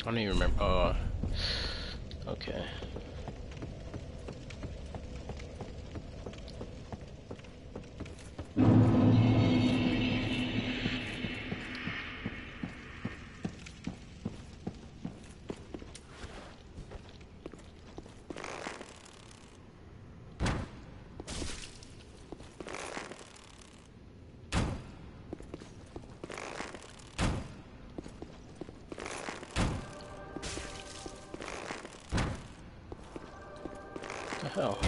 don't even remember. Oh, okay. What the hell?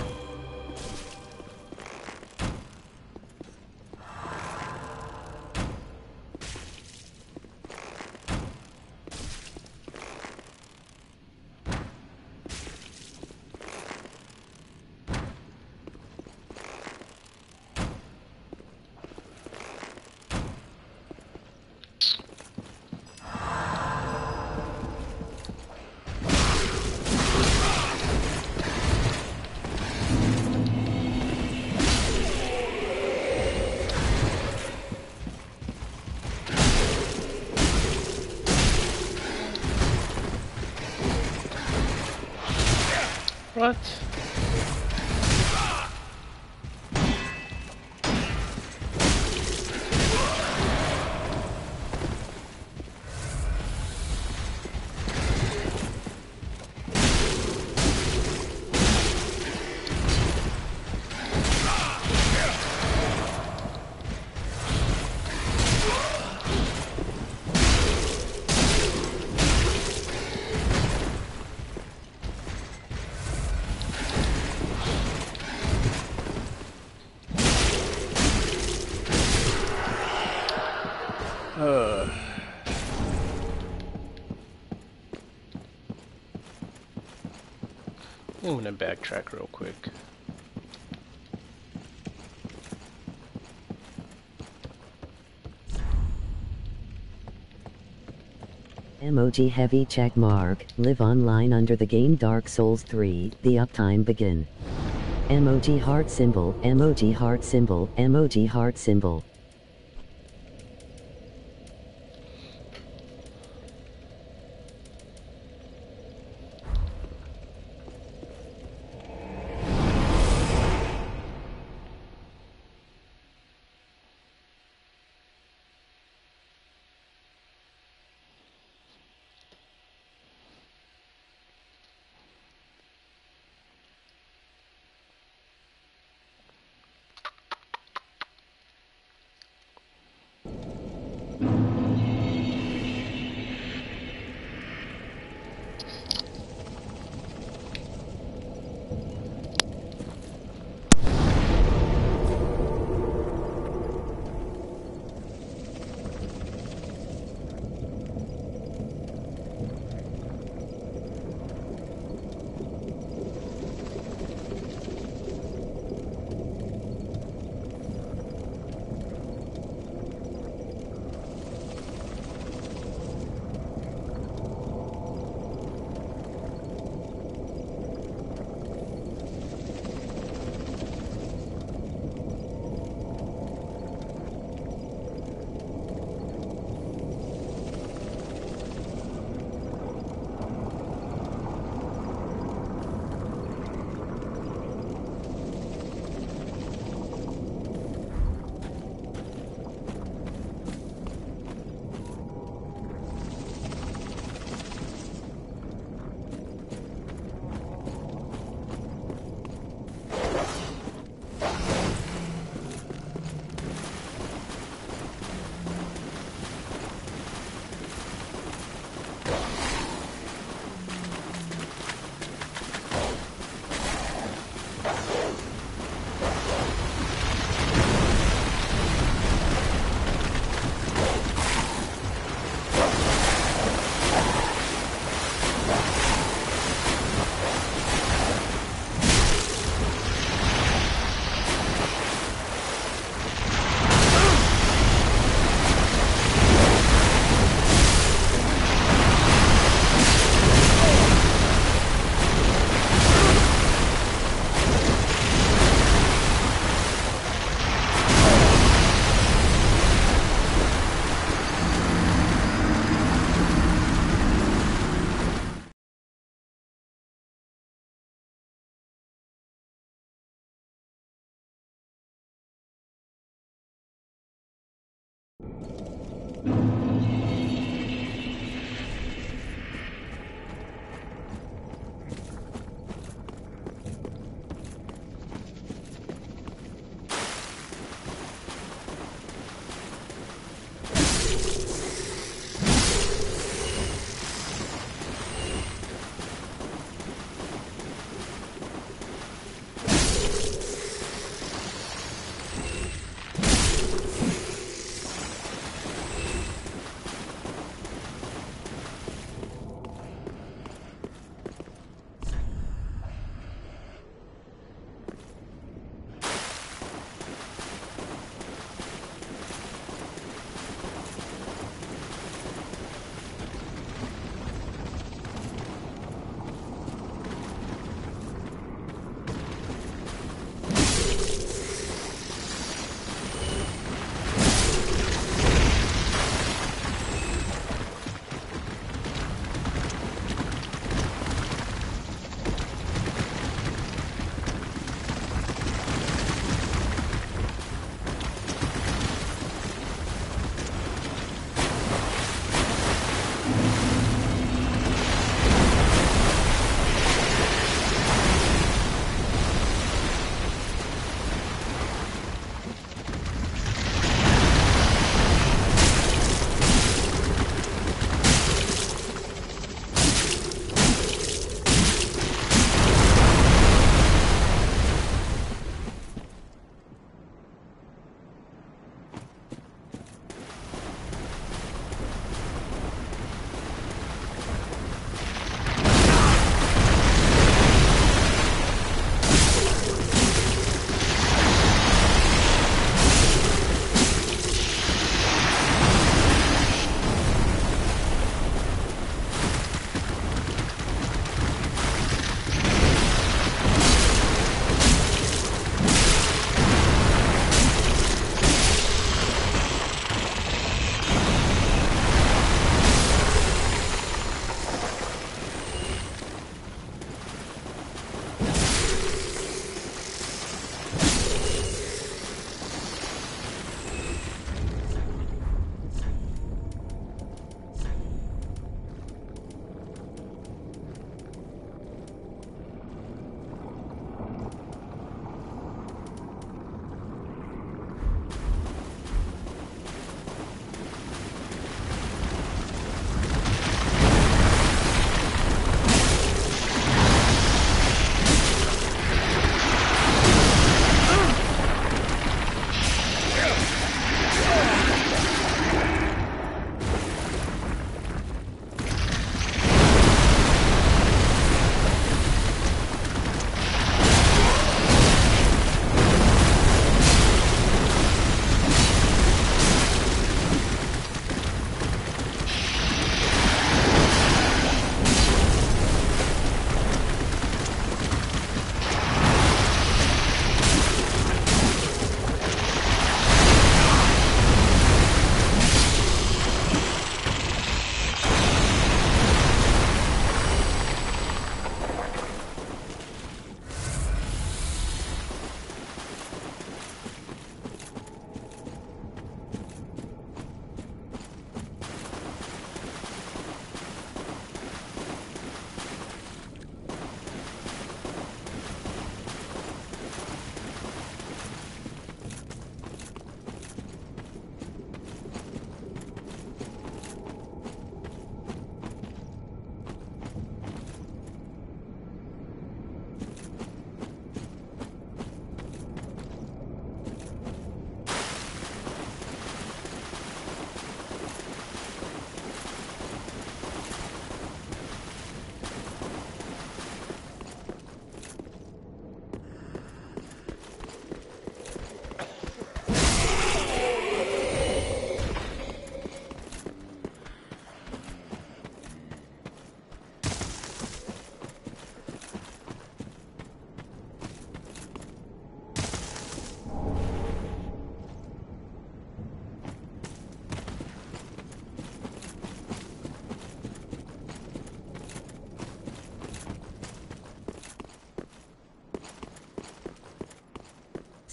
What? I'm gonna backtrack real quick. Emoji heavy check mark, live online under the game Dark Souls 3, the uptime begin. Emoji heart symbol, emoji heart symbol, emoji heart symbol.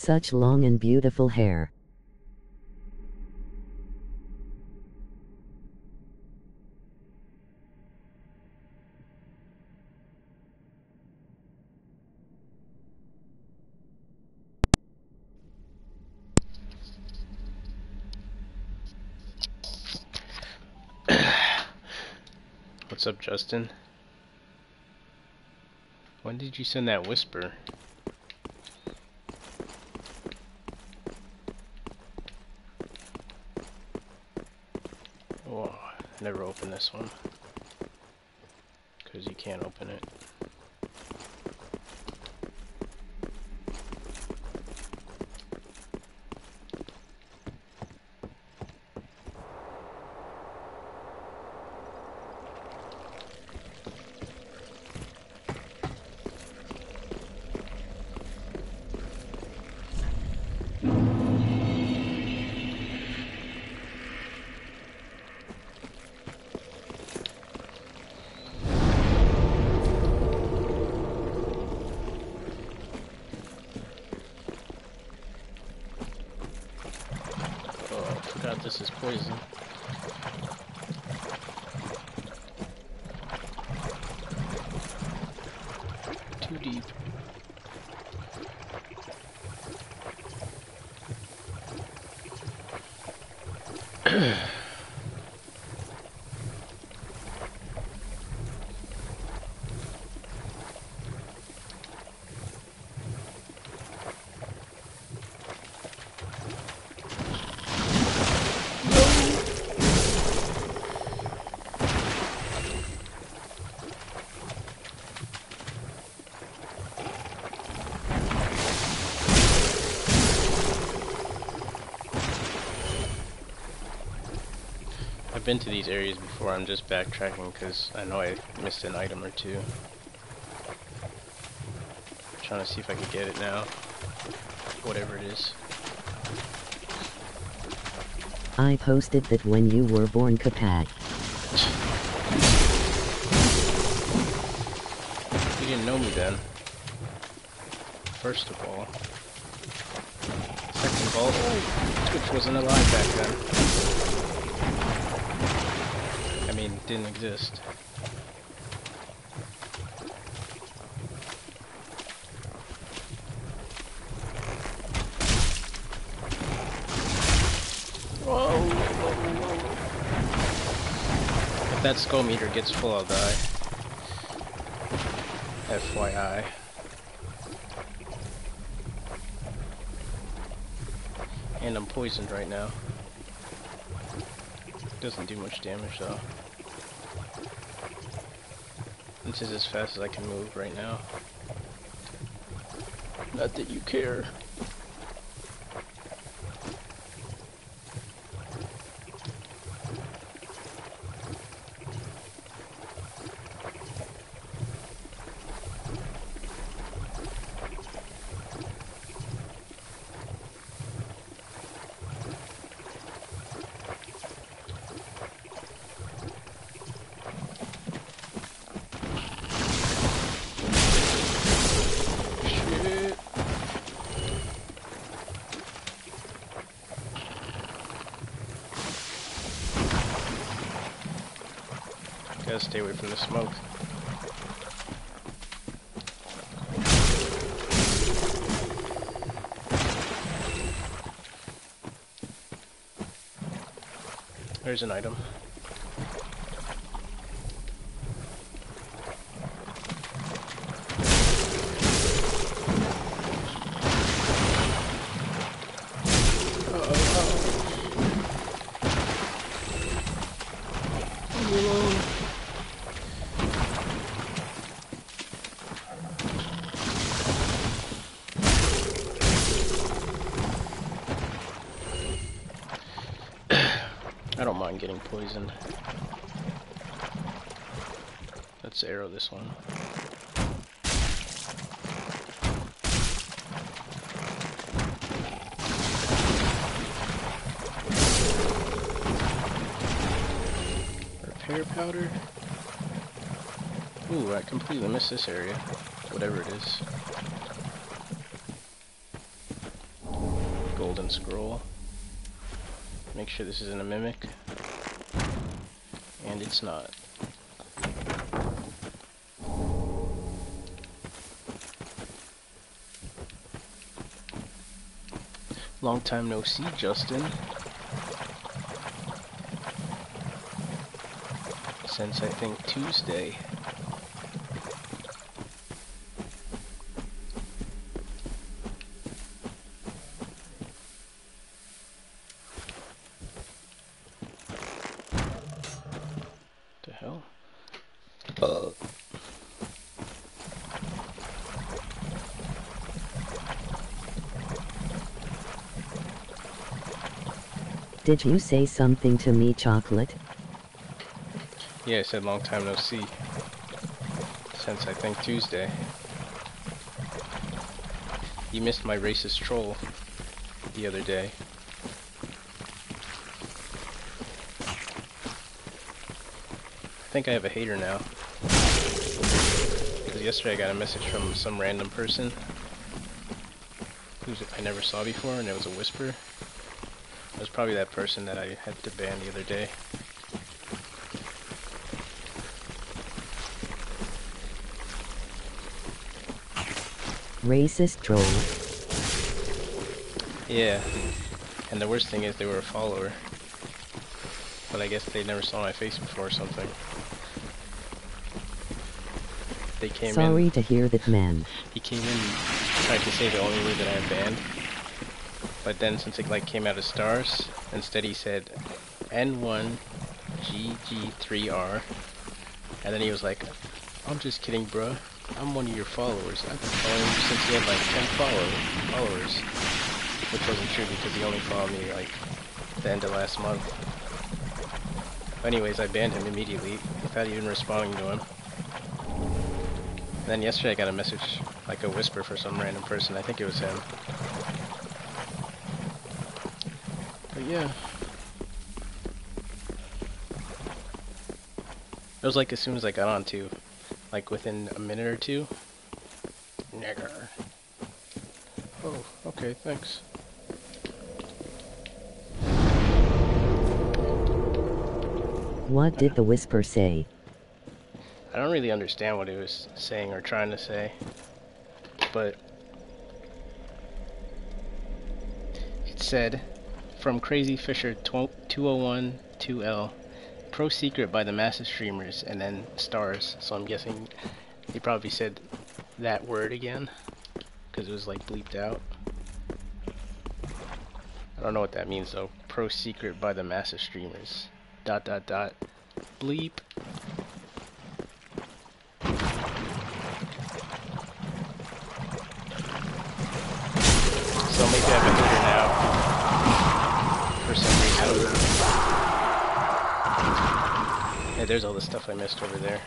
Such long and beautiful hair. What's up, Justin? When did you send that whisper? Oh, I never opened this one. Because you can't open it. This is poison. Too deep. I've been to these areas before. I'm just backtracking because I know I missed an item or two. I'm trying to see if I can get it now. Whatever it is. I posted that when you were born, Kapak. You didn't know me then. First of all. Second of all, Twitch wasn't alive back then. I mean, it didn't exist. Whoa, whoa, whoa. If that skull meter gets full, I'll die. FYI. And I'm poisoned right now. Doesn't do much damage though. This is as fast as I can move right now. Not that you care. Gotta stay away from the smoke. There's an item. I don't mind getting poisoned. Let's arrow this one. Repair powder. Ooh, I completely missed this area. Whatever it is. golden scroll. Make sure this isn't a mimic. And it's not. Long time no see, Justin. Since I think Tuesday. The hell? Did you say something to me, Chocolate? Yeah, I said long time no see. Since I think Tuesday. You missed my racist troll the other day. I think I have a hater now. Because yesterday I got a message from some random person who I never saw before, and it was a whisper. It was probably that person that I had to ban the other day. Racist troll. Yeah, and the worst thing is they were a follower. But I guess they never saw my face before or something. They came in. Sorry to hear that, man. He came in and tried to say the only word that I have banned. But then since it like came out of stars, instead he said N1GG3R. And then he was like, I'm just kidding, bruh. I'm one of your followers. I've been following you since he had like 10 followers. Which wasn't true because he only followed me like the end of last month. But anyways, I banned him immediately without even responding to him. And then yesterday I got a message, like a whisper for some random person. I think it was him. But yeah. It was like as soon as I got on too. Like within a minute or two. Nigger. Oh, okay, thanks. What did the whisper say? I don't really understand what he was saying or trying to say. But it said, from Crazy Fisher 201 2L, Pro Secret by the Massive Streamers, and then stars. So I'm guessing he probably said that word again, because it was like bleeped out. I don't know what that means though. Pro Secret by the Massive Streamers. ... Bleep. So maybe I have a hater now. For some reason. Yeah, there's all the stuff I missed over there.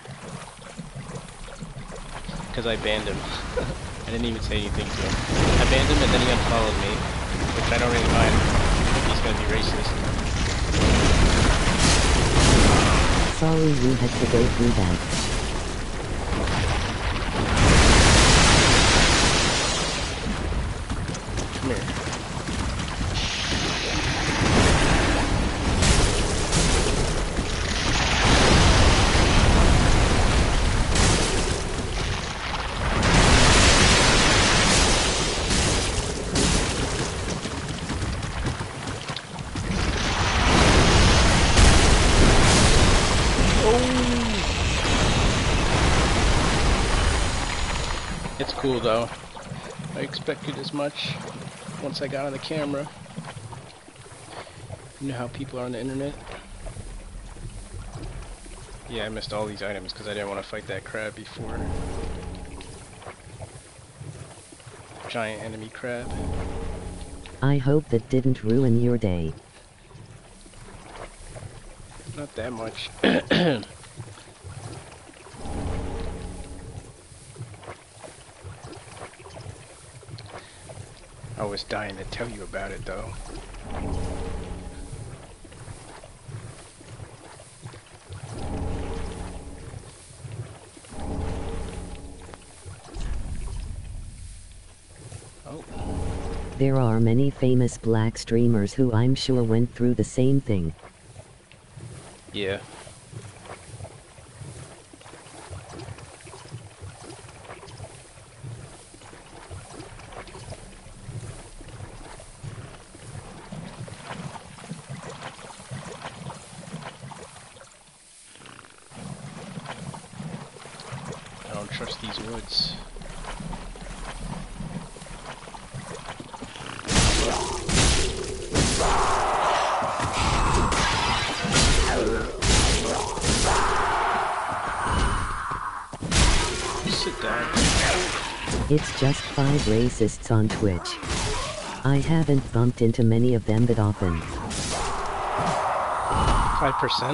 Because I banned him. I didn't even say anything to him. I banned him and then he unfollowed me. Which I don't really mind. He's gonna be racist. Sorry you had to go through that. Come here. It's cool though. I expected as much once I got on the camera. You know how people are on the internet? Yeah, I missed all these items because I didn't want to fight that crab before. Giant enemy crab. I hope that didn't ruin your day. Not that much. I was dying to tell you about it though. Oh, There are many famous black streamers who I'm sure went through the same thing. Yeah. I don't trust these woods. Sit down. It's just 5 racists on Twitch. I haven't bumped into many of them that often. 5%?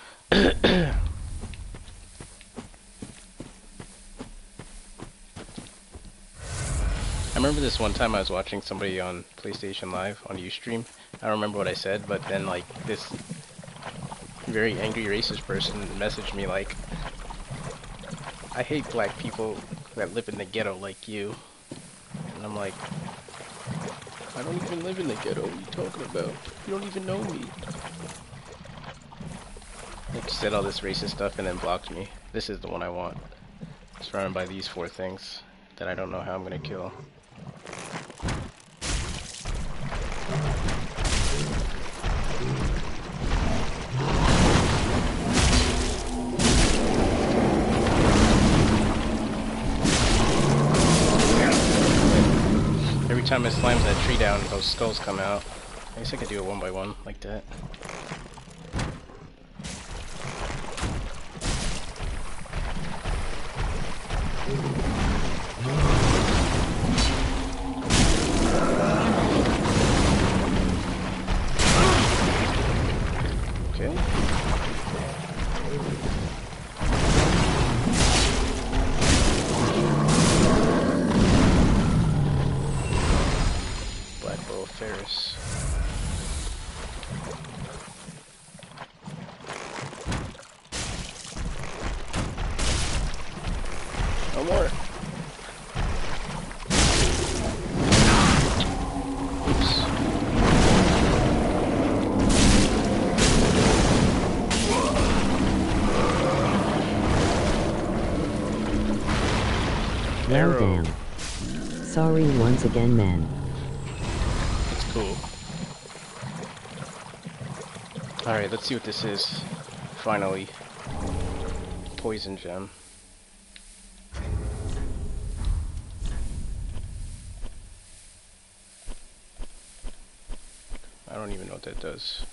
I remember this one time I was watching somebody on PlayStation Live on Ustream. I don't remember what I said, but then like this very angry racist person messaged me like, I hate black people that live in the ghetto like you. And I'm like, I don't even live in the ghetto, what are you talking about? You don't even know me. Like said all this racist stuff and then blocked me. This is the one I want. Surrounded by these 4 things that I don't know how I'm gonna kill. Every time it slams that tree down, those skulls come out. I guess I could do it one by one, like that. Okay. Black Bull Ferris. No more. Oops. Well Arrow. damn. Sorry once again, man. It's cool. Alright, let's see what this is. Finally. Poison gem. I don't even know what that does.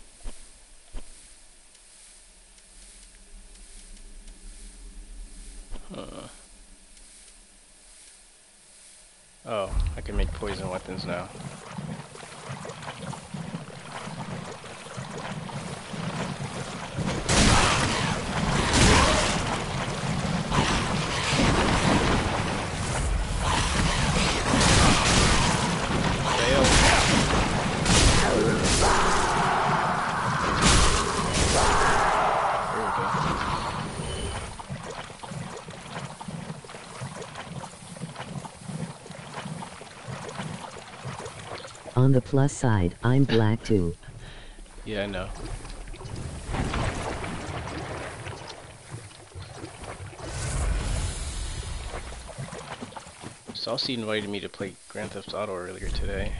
Oh, I can make poison weapons now. Fail. There we go. On the plus side, I'm black too. Yeah, I know. Saucy invited me to play Grand Theft Auto earlier today.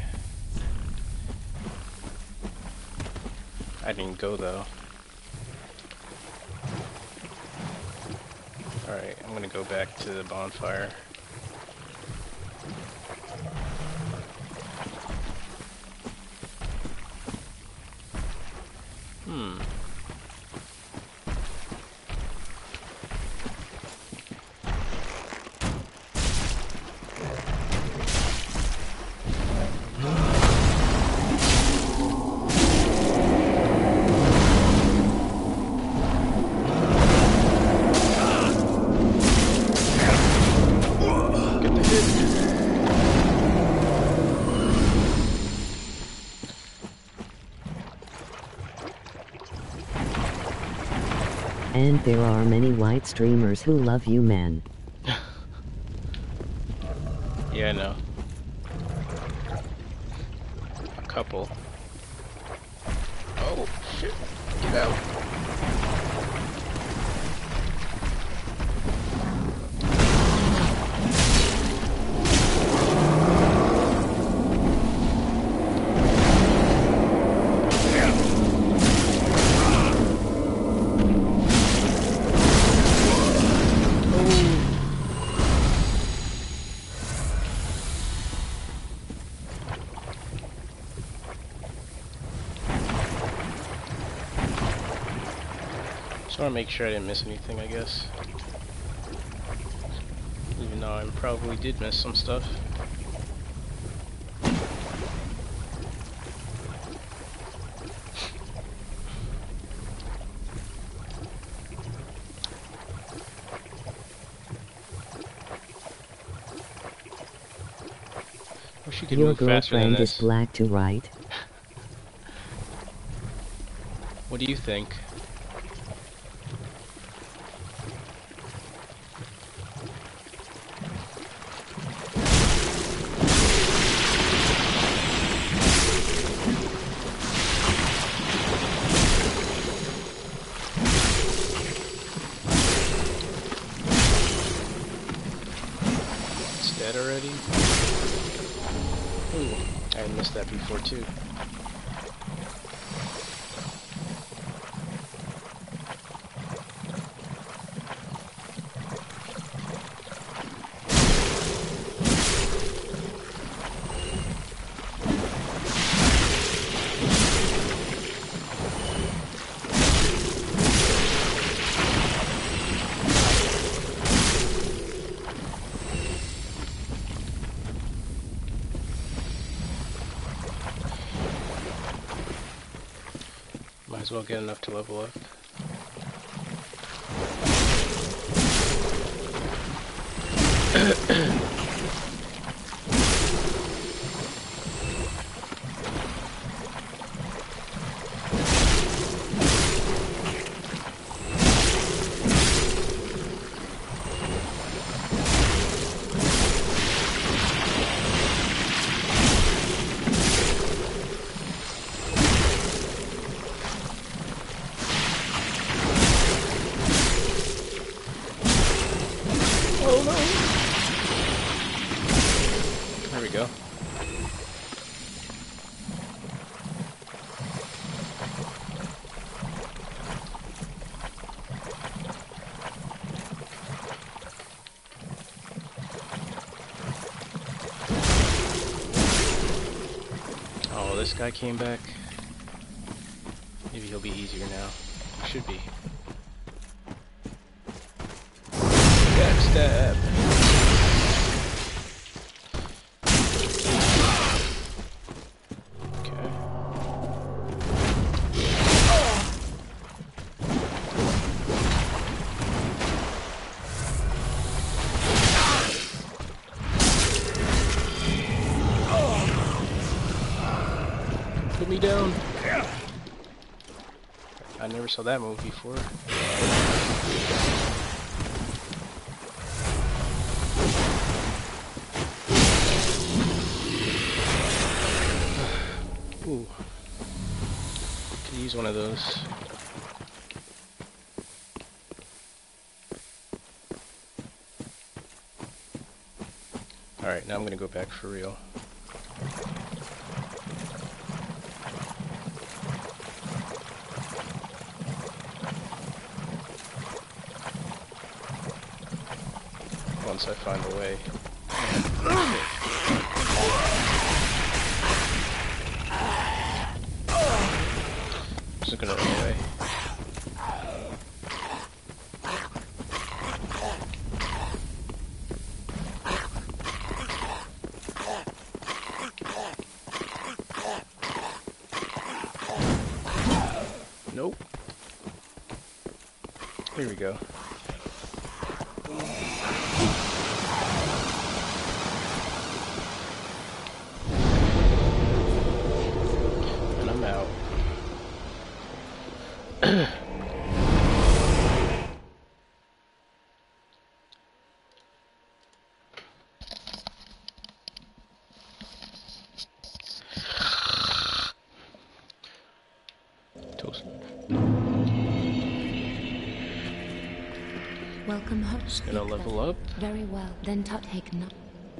I didn't go though. Alright, I'm gonna go back to the bonfire. Get the hit! And there are many white streamers who love you, man. Yeah, I know. couple. Oh, shit. Get out. Just want to make sure I didn't miss anything, I guess. Even though I probably did miss some stuff. Wish you could Your move faster than girlfriend is this. black to right. What do you think? It's dead already? Ooh, I missed that before too. Might as well get enough to level up. Oh no! There we go. Oh, this guy came back. Maybe he'll be easier now. He should be. Backstab. Okay. Put me down. I never saw that move before. Ooh. Could use one of those. Alright, now I'm gonna go back for real. Once I find a way. I'm just gonna run away. Nope. Here we go. And I'm out. Welcome home. Just gonna level up. Very well. Then take no.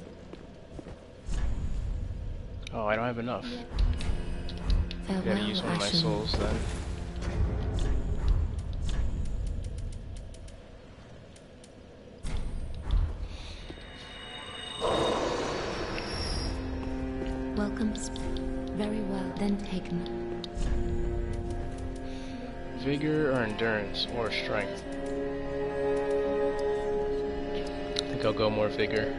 Oh, I don't have enough. Farewell, Gotta use one of my Ashen. souls then. Welcome. Very well. Then take no. Vigor or endurance or strength? I think I'll go more vigor.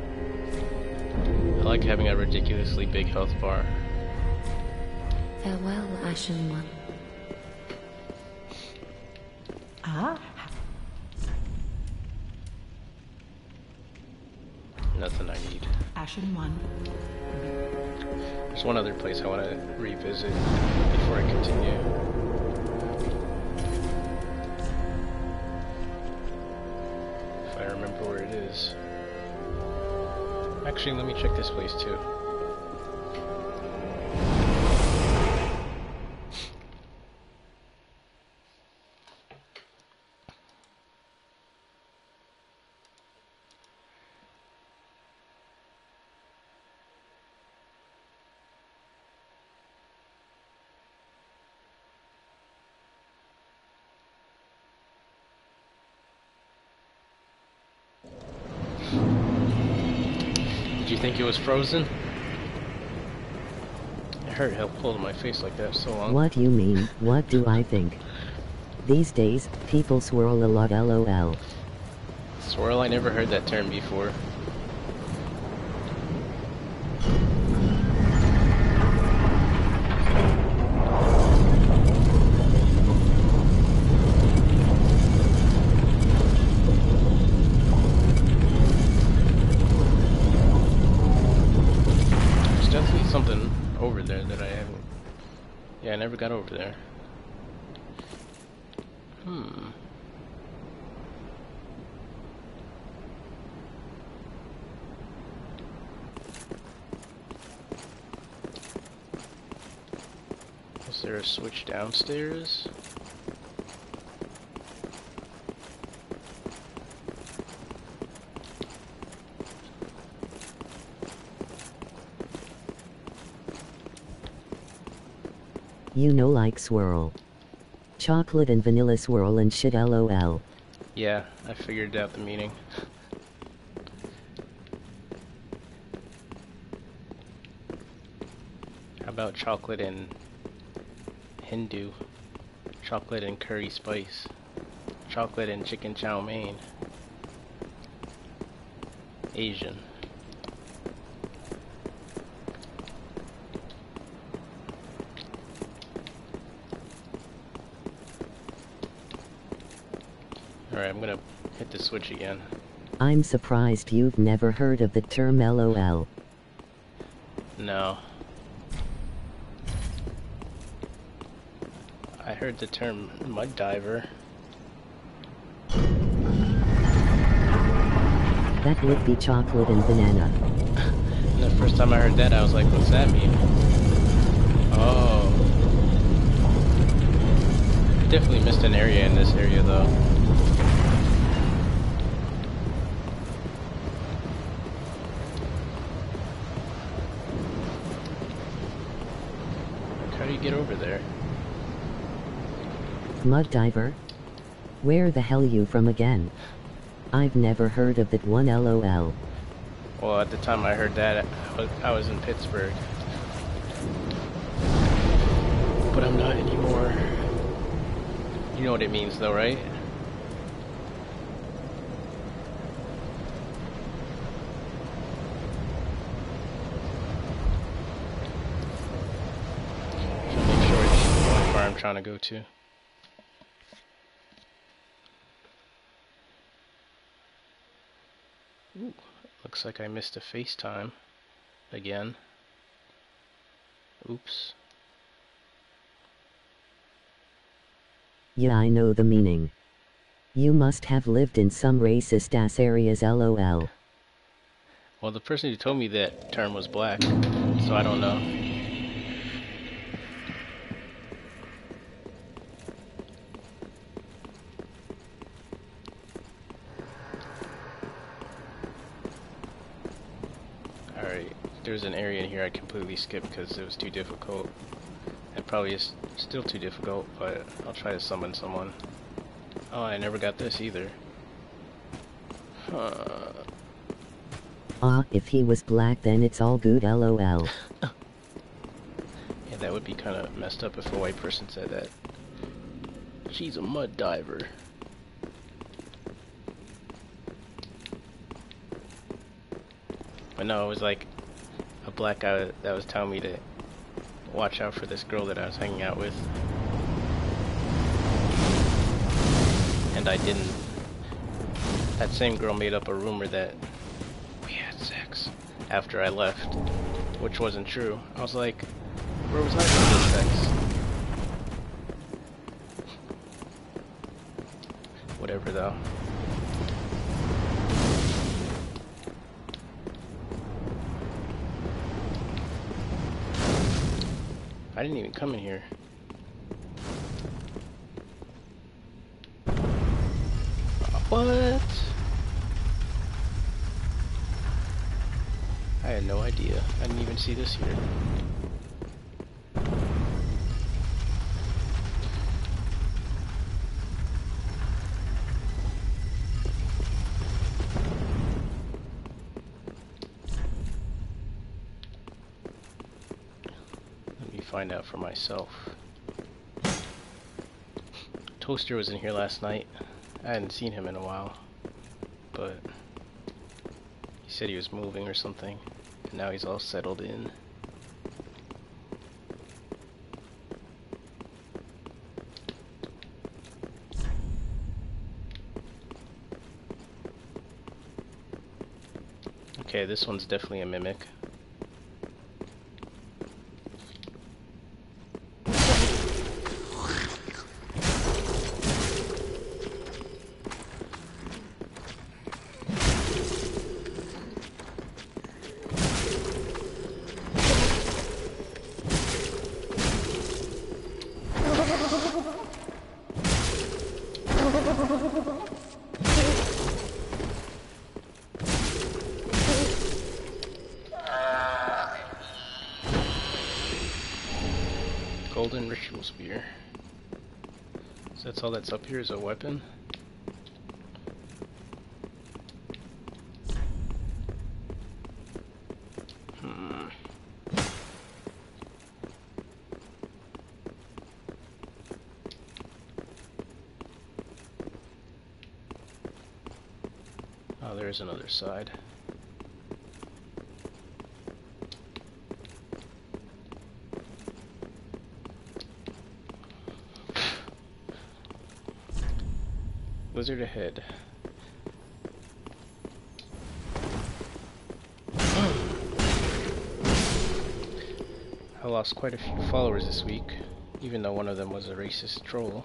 I like having a ridiculously big health bar. Farewell, Ashen One. Ah. Nothing I need. Ashen One. There's one other place I want to revisit before I continue. If I remember where it is. Actually, let me check this place too. Did you think it was frozen? It hurt how cold my face like that so long. What you mean, what do I think? These days, people swirl a lot lol. Swirl, I never heard that term before. There's definitely something over there that I haven't... Yeah, I never got over there. Is there a switch downstairs? You know, like swirl. Chocolate and vanilla swirl and shit lol. Yeah, I figured out the meaning. How about chocolate and Hindu? Chocolate and curry spice? Chocolate and chicken chow mein? Asian. Alright, I'm gonna hit the switch again. I'm surprised you've never heard of the term lol. No. I heard the term mud diver. That would be chocolate and banana. And the first time I heard that, I was like, what's that mean? Oh. Definitely missed an area in this area, though. How do you get over there? Mud diver? Where the hell you from again? I've never heard of that one lol. Well, at the time I heard that, I was in Pittsburgh. But I'm not anymore. You know what it means, though, right? Trying to make sure it's how far I'm trying to go to. Ooh, looks like I missed a FaceTime again. Oops. Yeah, I know the meaning. You must have lived in some racist ass areas lol. Well, the person who told me that term was black, so I don't know. there's an area in here I completely skipped because it was too difficult. It probably is still too difficult, but I'll try to summon someone. Oh, I never got this either. If he was black then it's all good lol. Yeah, that would be kind of messed up if a white person said that. She's a mud diver. But no, it was like a black guy that was telling me to watch out for this girl that I was hanging out with. And I didn't. That same girl made up a rumor that we had sex after I left, which wasn't true. I was like, where was I for this sex? Whatever though. I didn't even come in here. What? I had no idea. I didn't even see this here. Let me find out for myself. Toaster was in here last night. I hadn't seen him in a while, but he said he was moving or something, and now he's all settled in. Okay, this one's definitely a mimic. Golden ritual spear. So that's all that's up here is a weapon? Oh, there's another side. Wizard ahead. I lost quite a few followers this week, even though one of them was a racist troll.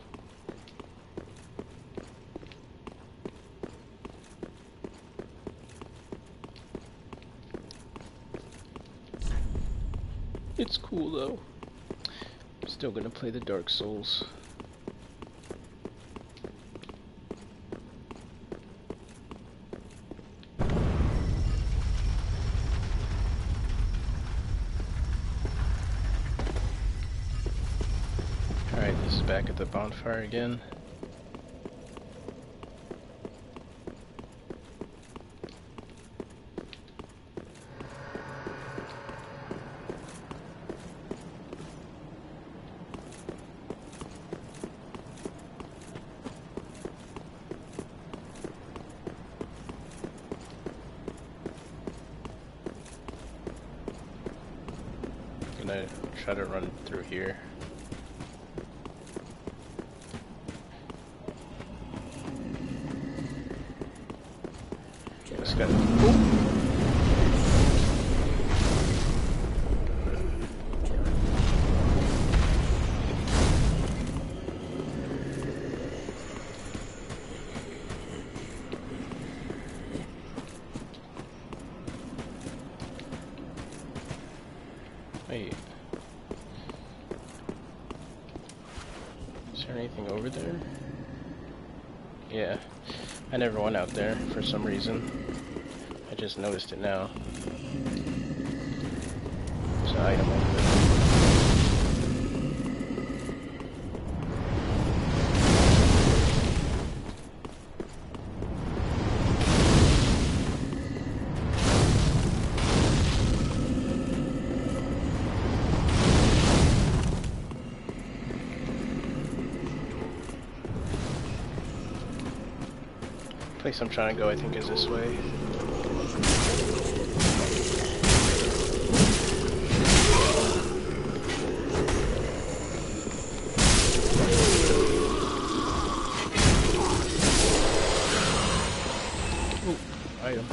It's cool though. I'm still gonna play the Dark Souls. Alright, this is back at the bonfire again. I'm gonna try to run through here. Just gotta. Wait. Is there anything over there? Yeah. I never went out there for some reason. I just noticed it now. There's an item over there. Place I'm trying to go, I think, is this way. Ooh, item.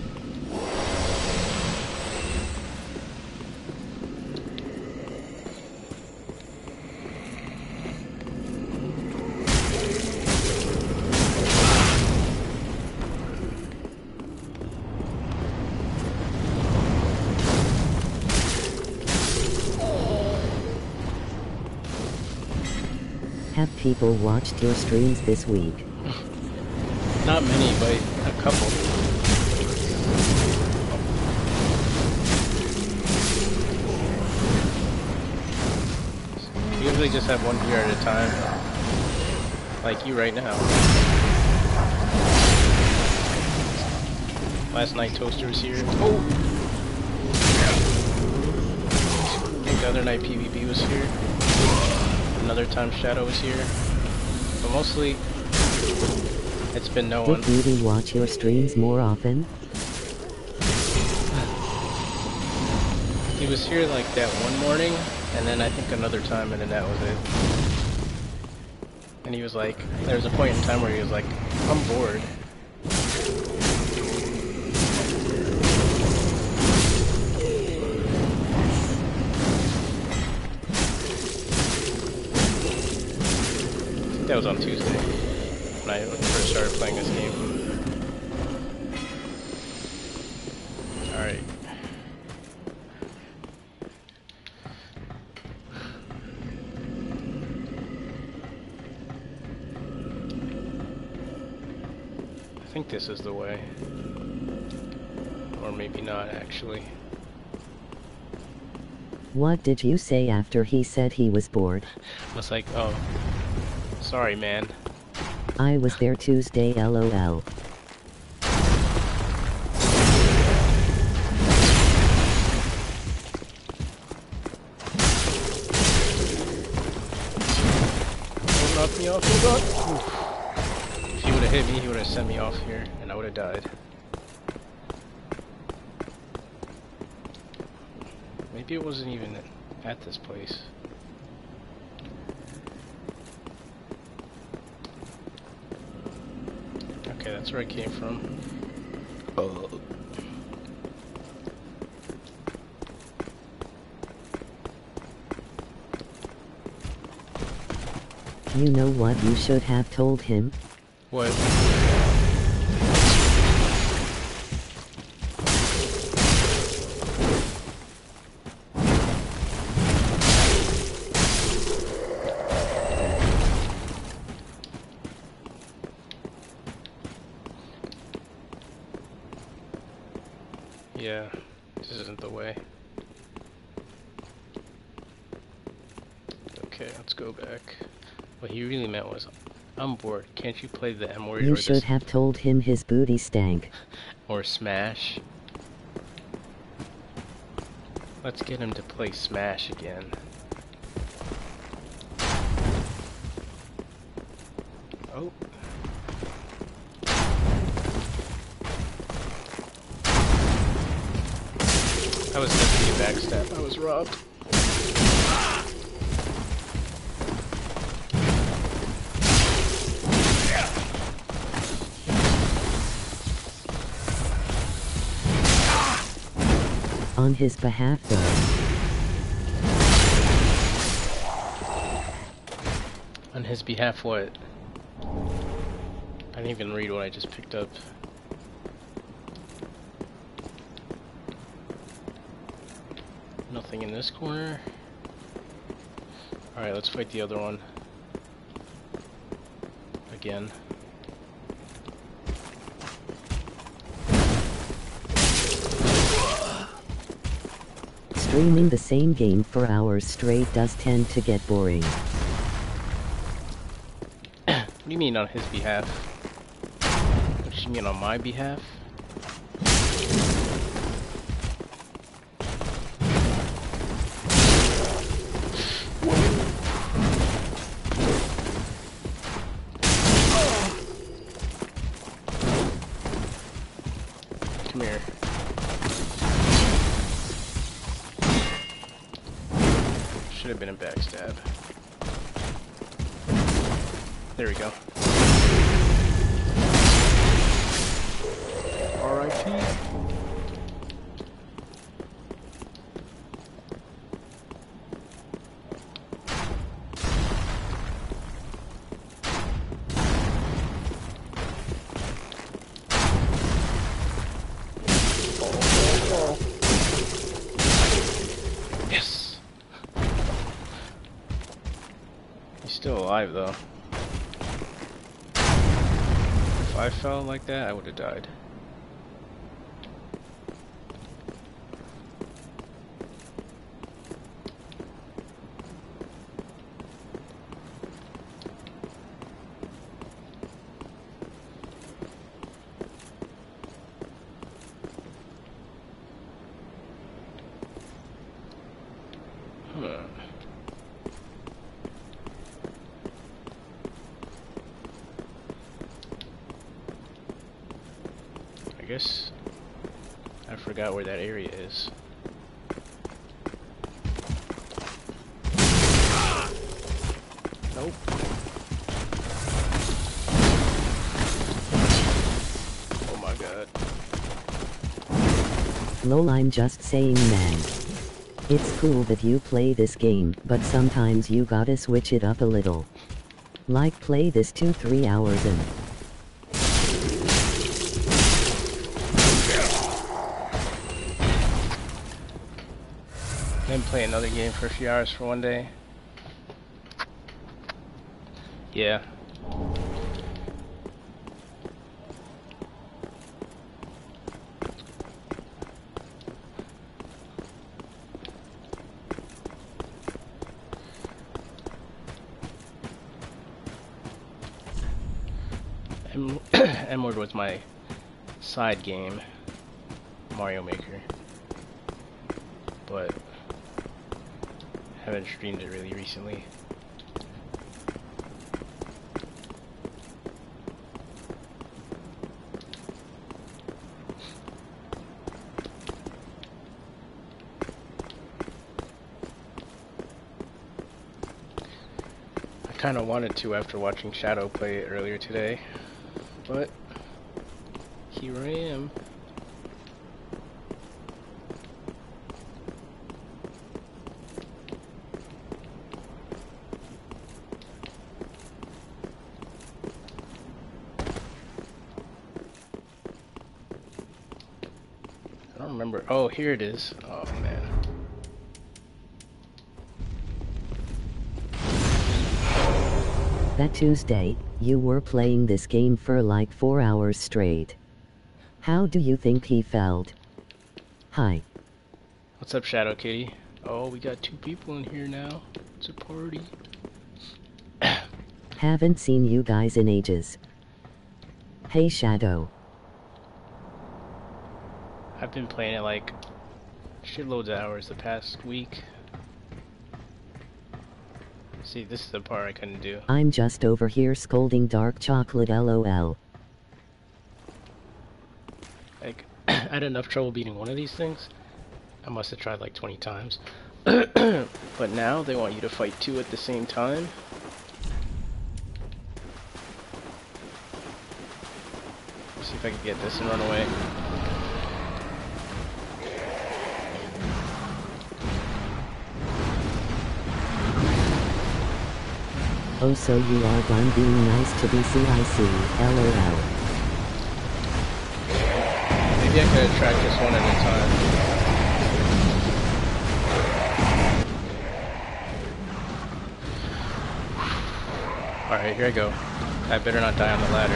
Have people watched your streams this week? Not many, but a couple. We usually just have one viewer at a time. Like you right now. Last night Toaster was here. Oh! I think the other night PvP was here. Another time Shadow was here. But mostly, it's been no one. Did Beauty watch your streams more often? He was here like that one morning, and then I think another time, and then that was it. And he was like, there was a point in time where he was like, I'm bored. That was on Tuesday, when I first started playing this game. Alright. I think this is the way. Or maybe not, actually. What did you say after he said he was bored? I was like, oh. Sorry, man. I was there Tuesday, lol. Don't knock me off, hold on. Oof. If he would have hit me, he would have sent me off here, and I would have died. Maybe it wasn't even at this place. Okay, that's where I came from. Oh. You know what you should have told him? What? Yeah, this isn't the way. Okay, let's go back. What he really meant was, I'm bored. Can't you play the M word You or should have told him his booty stank. or Smash? Let's get him to play Smash again. Oh. That was definitely a backstab. I was robbed. On his behalf though. On his behalf, what? I didn't even read what I just picked up. Nothing in this corner. Alright, let's fight the other one. Again. Streaming the same game for hours straight does tend to get boring. What do you mean on his behalf? What do you mean on my behalf? Come here. Should have been a backstab. There we go. R.I.P. Yes. He's still alive though. If I fell like that, I would have died. I guess I forgot where that area is. Nope. Oh my god. Lol, I'm just saying, man. It's cool that you play this game, but sometimes you gotta switch it up a little. Like play this 2-3 hours in. Then play another game for a few hours for one day. Yeah. M-Word was my side game, Mario Maker, but haven't streamed it really recently. I kind of wanted to after watching Shadow play it earlier today, but here I am. I don't remember. Oh, here it is. Oh man. That Tuesday, you were playing this game for like 4 hours straight. How do you think he felt? Hi. What's up, Shadow Kitty? Oh, we got 2 people in here now. It's a party. Haven't seen you guys in ages. Hey Shadow. I've been playing it like shitloads of hours the past week. See, this is the part I couldn't do. I'm just over here scolding dark chocolate LOL. Like, I had enough trouble beating one of these things. I must have tried like 20 times. But now they want you to fight 2 at the same time. Let's see if I can get this and run away. Oh, so you are done being nice to BCIC, LOL. Maybe I could attract this one at a time. Alright, here I go. I better not die on the ladder.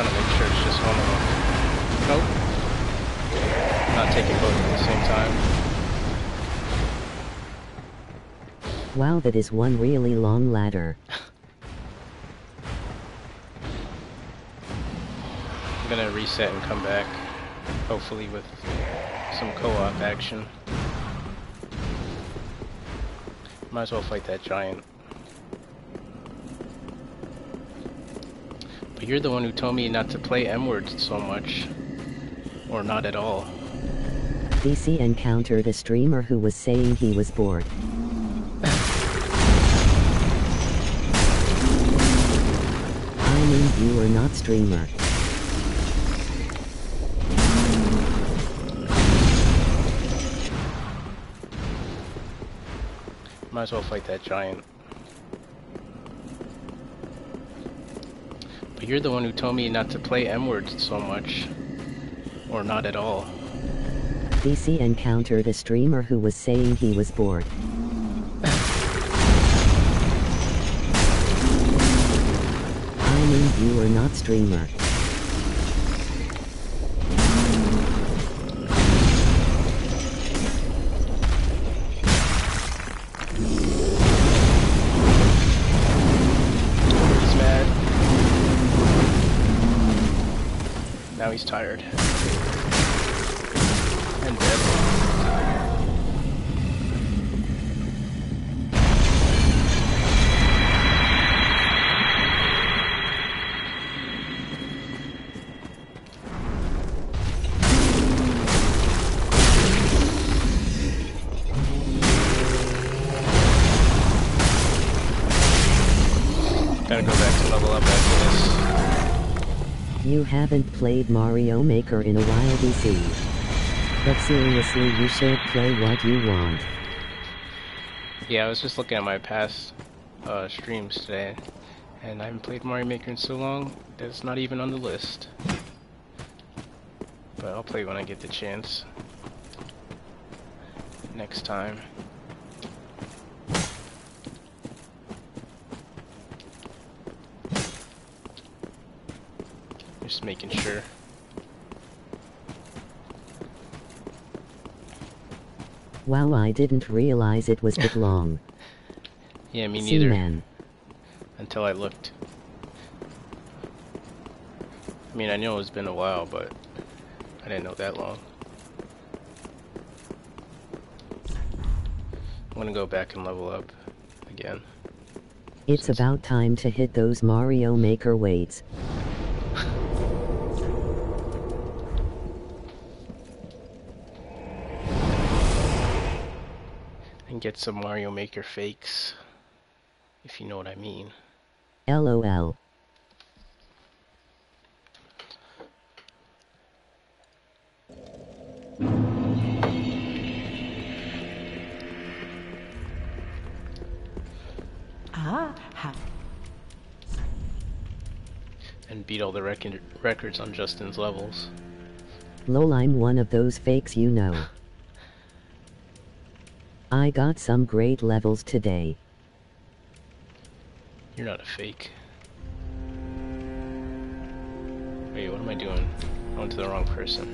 trying to make sure it's just one of them. Nope. Not taking both at the same time. Wow, that is one really long ladder. I'm gonna reset and come back, hopefully with some co-op action. Might as well fight that giant. But you're the one who told me not to play M-words so much. Or not at all. DC encountered a streamer who was saying he was bored. I mean, viewer, not streamer. Might as well fight that giant. But you're the one who told me not to play M-words so much. Or not at all. DC encountered a streamer who was saying he was bored. I mean, viewer, not streamer. He's mad. Now he's tired. And dead. Gotta go back to level up after this. You haven't played Mario Maker in a while, DC. But seriously, you should play what you want. Yeah, I was just looking at my past streams today, and I haven't played Mario Maker in so long that it's not even on the list. But I'll play when I get the chance. Next time. Just making sure. Wow, I didn't realize it was that long. Yeah, me neither. Seaman. Until I looked. I mean, I know it's been a while, but I didn't know that long. I'm gonna go back and level up again. It's about time to hit those Mario Maker weights. And get some Mario Maker fakes, if you know what I mean. LOL. And beat all the records on Justin's levels. Lol, I'm one of those fakes, you know. I got some great levels today. You're not a fake. Wait, what am I doing? I went to the wrong person.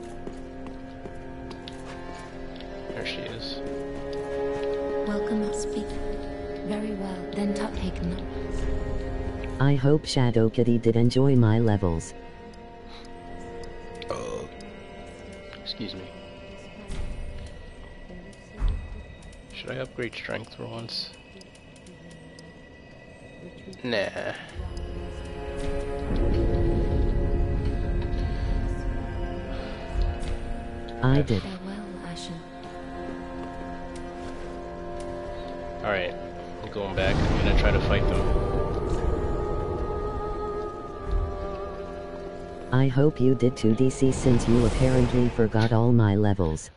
There she is. Welcome, speak very well. Then top taken. I hope Shadow Kitty did enjoy my levels. Excuse me. Should I upgrade strength for once? Nah. I did. Farewell, Ashen. Alright, I'm going back. I'm gonna try to fight them. I hope you did too, DC, since you apparently forgot all my levels.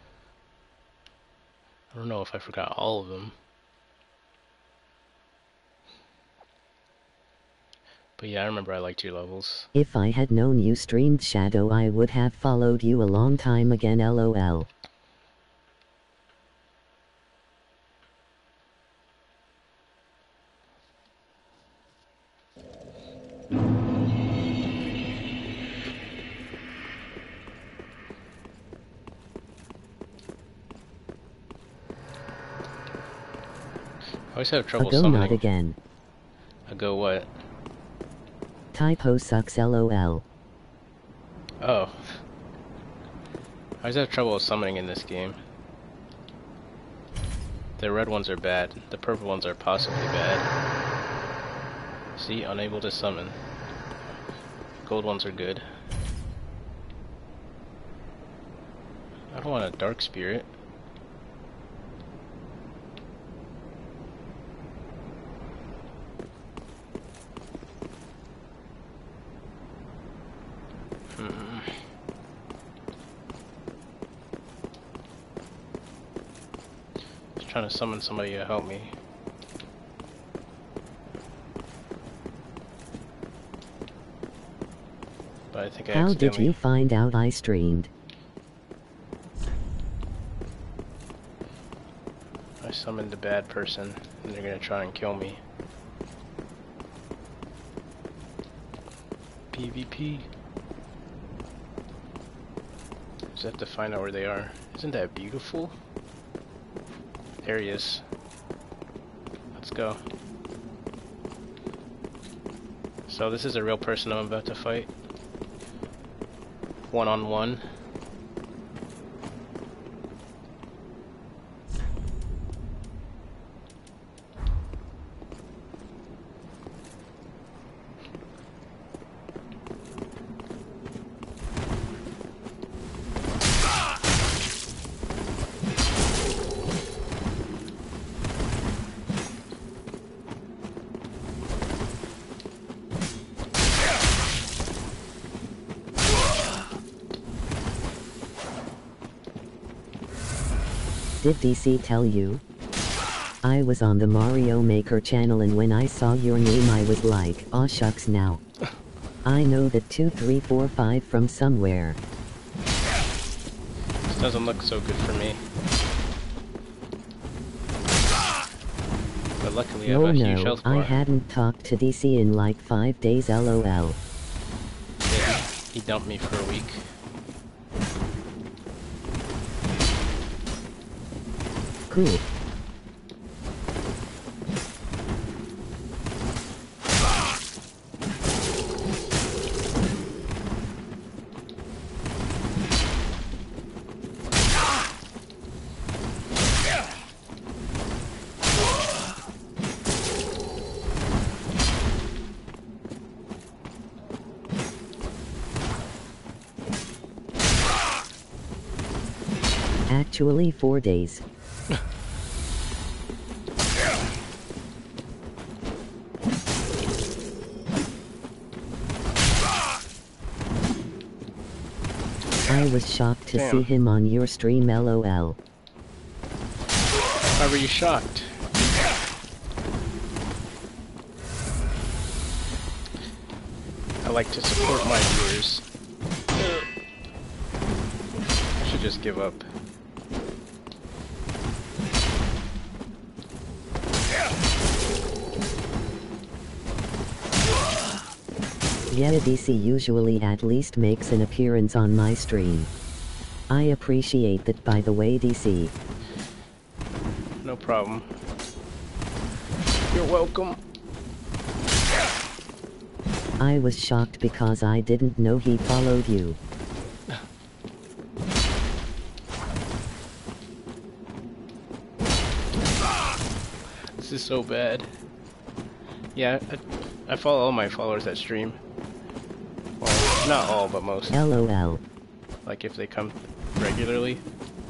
I don't know if I forgot all of them. But yeah, I remember I liked your levels. If I had known you streamed Shadow, I would have followed you a long time again, LOL. always have trouble Ago not summoning. again. Ago what? Typo sucks lol. Oh. I always have trouble summoning in this game. The red ones are bad. The purple ones are possibly bad. See? Unable to summon. Gold ones are good. I don't want a dark spirit. Just trying to summon somebody to help me. But I think I How did accidentally... you find out I streamed? I summoned a bad person, and they're gonna try and kill me. PvP. Just have to find out where they are. Isn't that beautiful? There he is. Let's go. So this is a real person I'm about to fight. One-on-one. Did DC tell you? I was on the Mario Maker channel and when I saw your name I was like, aw shucks now. I know that 2, 3, 4, 5 from somewhere. This doesn't look so good for me. But luckily I have Oh a huge no, health I bar. hadn't talked to DC in like 5 days lol. Yeah, he dumped me for a week. Cool. Actually 4 days. I was shocked to Damn. see him on your stream lol. Why were you shocked? I like to support my viewers. I should just give up. Yeah, DC usually at least makes an appearance on my stream. I appreciate that by the way DC. No problem. You're welcome. I was shocked because I didn't know he followed you. This is so bad. Yeah, I follow all my followers that stream. Well, not all, but most. LOL. Like if they come regularly.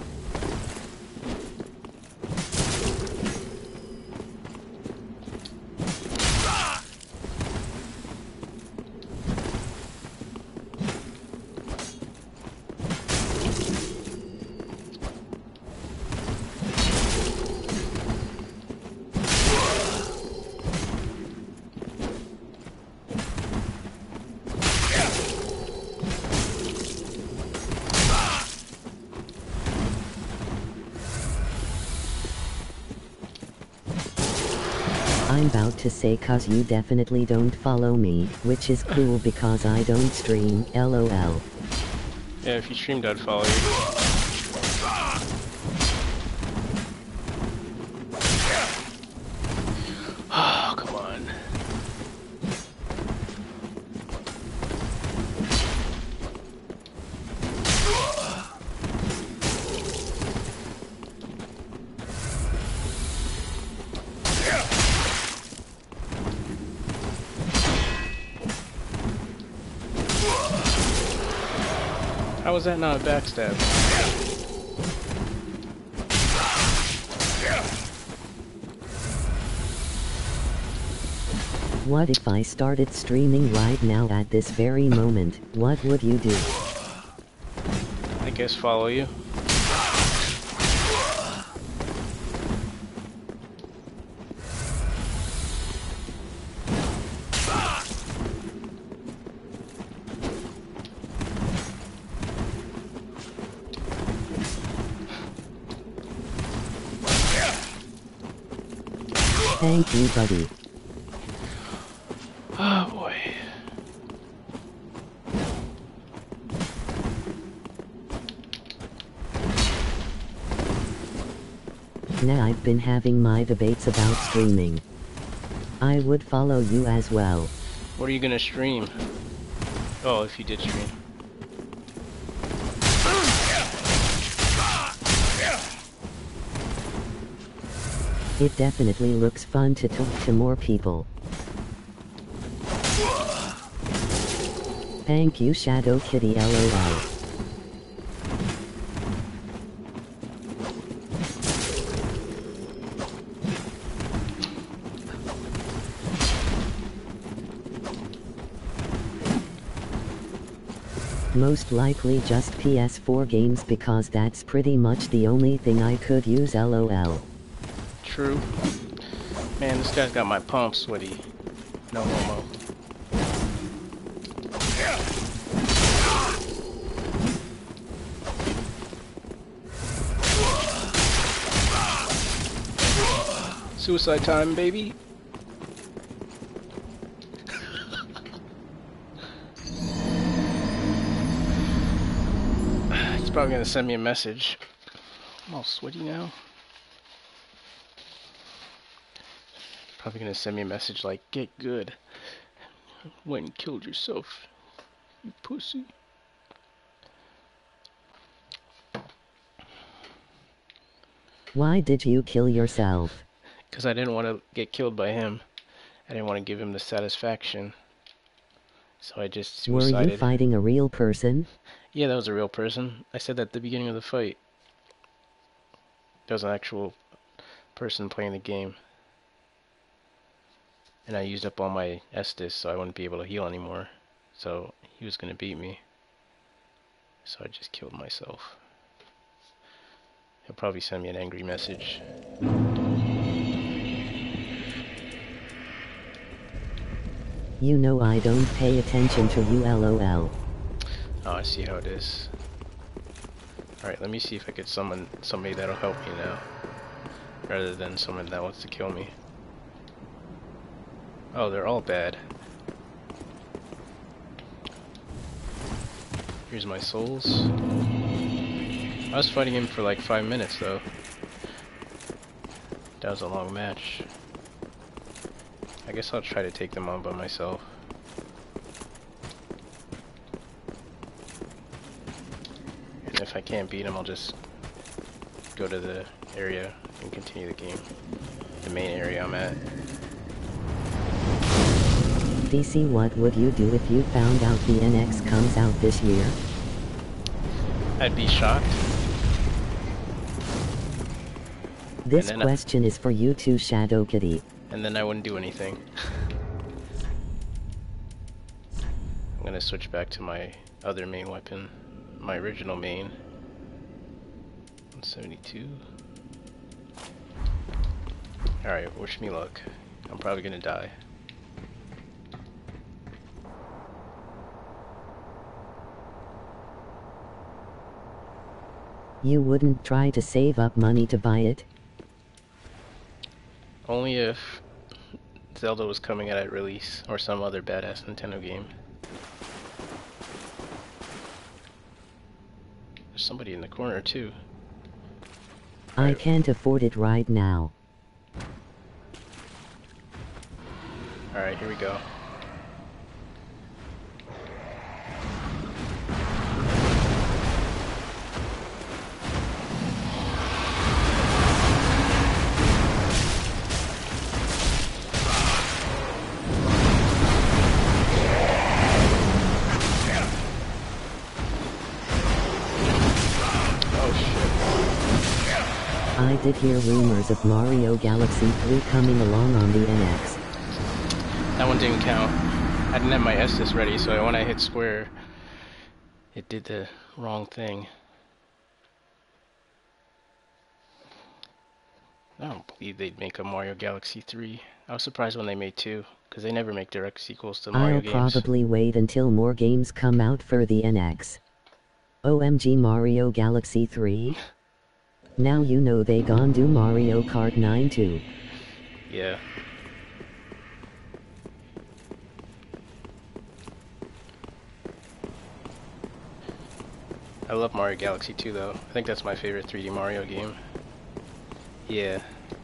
I'm about to say cause you definitely don't follow me, which is cool because I don't stream, lol. Yeah, if you streamed, I'd follow you. How was that not a backstab? What if I started streaming right now at this very moment? What would you do? I guess follow you. Thank you, buddy. Oh boy. Nah, I've been having my debates about streaming. I would follow you as well. What are you gonna stream? Oh, if you did stream. It definitely looks fun to talk to more people. Thank you, Shadow Kitty LOL. Most likely just PS4 games because that's pretty much the only thing I could use LOL. True. Man, this guy's got my palm sweaty. No homo. Suicide time, baby. He's probably gonna send me a message. I'm all sweaty now. Probably gonna send me a message like, "Get good. Went and killed yourself, you pussy." Why did you kill yourself? Because I didn't want to get killed by him. I didn't want to give him the satisfaction. So I just suicided. Were you fighting a real person? Yeah, that was a real person. I said that at the beginning of the fight. There was an actual person playing the game. And I used up all my Estus, so I wouldn't be able to heal anymore. So he was going to beat me. So I just killed myself. He'll probably send me an angry message. You know I don't pay attention to you LOL. Oh, I see how it is. Alright, let me see if I could summon somebody that'll help me now. Rather than someone that wants to kill me. Oh, they're all bad. Here's my souls. I was fighting him for like 5 minutes though. That was a long match. I guess I'll try to take them on by myself. And if I can't beat him, I'll just go to the area and continue the game. The main area I'm at. DC, what would you do if you found out the NX comes out this year? I'd be shocked. This question is for you too, Shadow Kitty. And then I wouldn't do anything. I'm gonna switch back to my other main weapon. My original main. 172. Alright, wish me luck. I'm probably gonna die. You wouldn't try to save up money to buy it? Only if Zelda was coming out at release, or some other badass Nintendo game. There's somebody in the corner too. I can't afford it right now. Alright, here we go. did hear rumors of Mario Galaxy 3 coming along on the NX. That one didn't count. I didn't have my Estus ready, so when I hit square, it did the wrong thing. I don't believe they'd make a Mario Galaxy 3. I was surprised when they made 2, because they never make direct sequels to Mario games. I'll probably wait until more games come out for the NX. OMG Mario Galaxy 3? Now you know they gon' do Mario Kart 9 too. Yeah. I love Mario Galaxy 2 though. I think that's my favorite 3D Mario game. Yeah.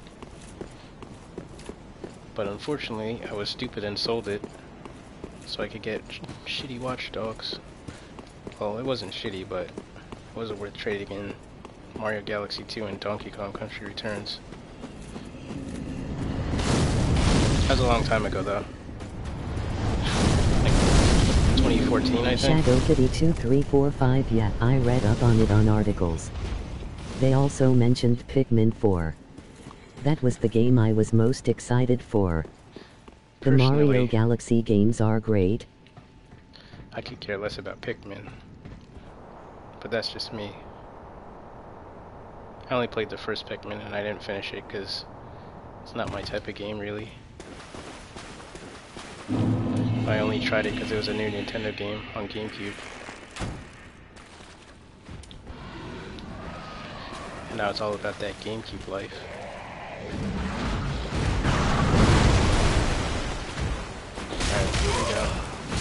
But unfortunately, I was stupid and sold it so I could get shitty Watch Dogs. Well, it wasn't shitty, but it wasn't worth trading in Mario Galaxy 2 and Donkey Kong Country Returns. That was a long time ago though. Like 2014, I think. Shadow Kitty 2345, yeah, I read up on it on articles. They also mentioned Pikmin 4. That was the game I was most excited for. The Mario Galaxy games are great. I could care less about Pikmin. But that's just me. I only played the first Pikmin and I didn't finish it because it's not my type of game really. I only tried it because it was a new Nintendo game on GameCube. And now it's all about that GameCube life. Alright, here we go.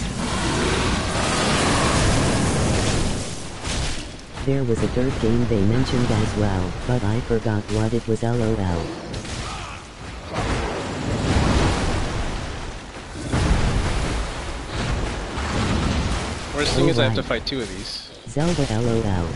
There was a dirt game they mentioned as well, but I forgot what it was, LOL. Worst thing is I have to fight 2 of these. Zelda LOL.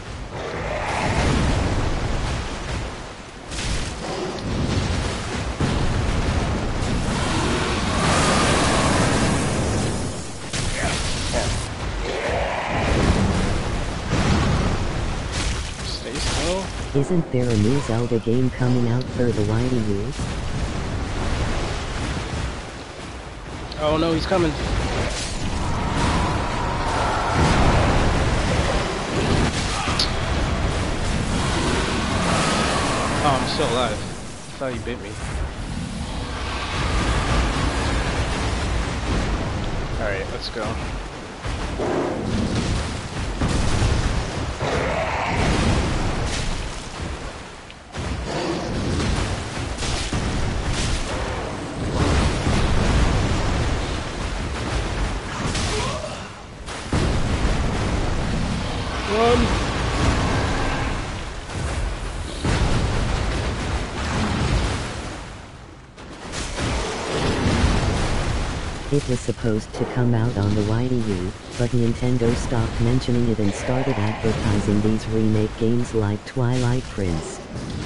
Stay still. Isn't there a new Zelda game coming out for the Wii U? Oh no, he's coming. Oh, I'm still alive. I thought he bit me. Alright, let's go. Run! It was supposed to come out on the Wii U, but Nintendo stopped mentioning it and started advertising these remake games like Twilight Prince.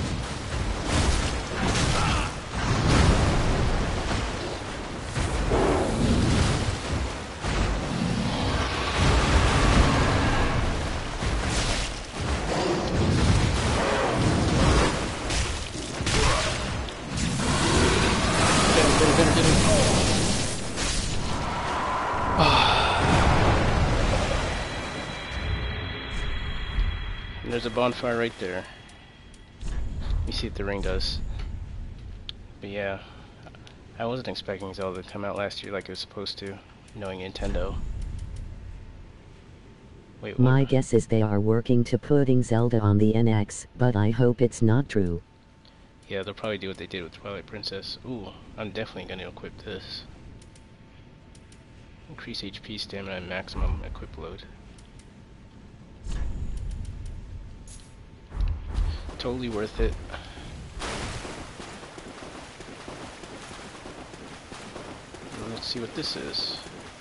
And there's a bonfire right there. Let me see what the ring does. But yeah, I wasn't expecting Zelda to come out last year like it was supposed to, knowing Nintendo. Wait, what? My guess is they are working to putting Zelda on the NX, but I hope it's not true. Yeah, they'll probably do what they did with Twilight Princess. Ooh, I'm definitely going to equip this. Increase HP, stamina, and maximum equip load. Totally worth it. Let's see what this is.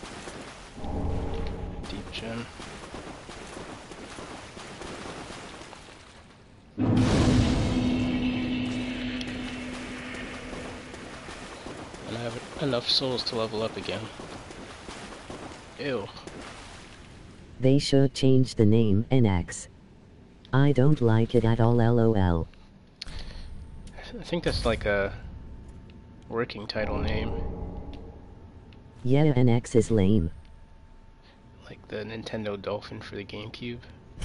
Deep gem. And I have enough souls to level up again. Ew. They should change the name NX. I don't like it at all, LOL. I think that's like a working title name. Yeah, NX is lame. Like the Nintendo Dolphin for the GameCube.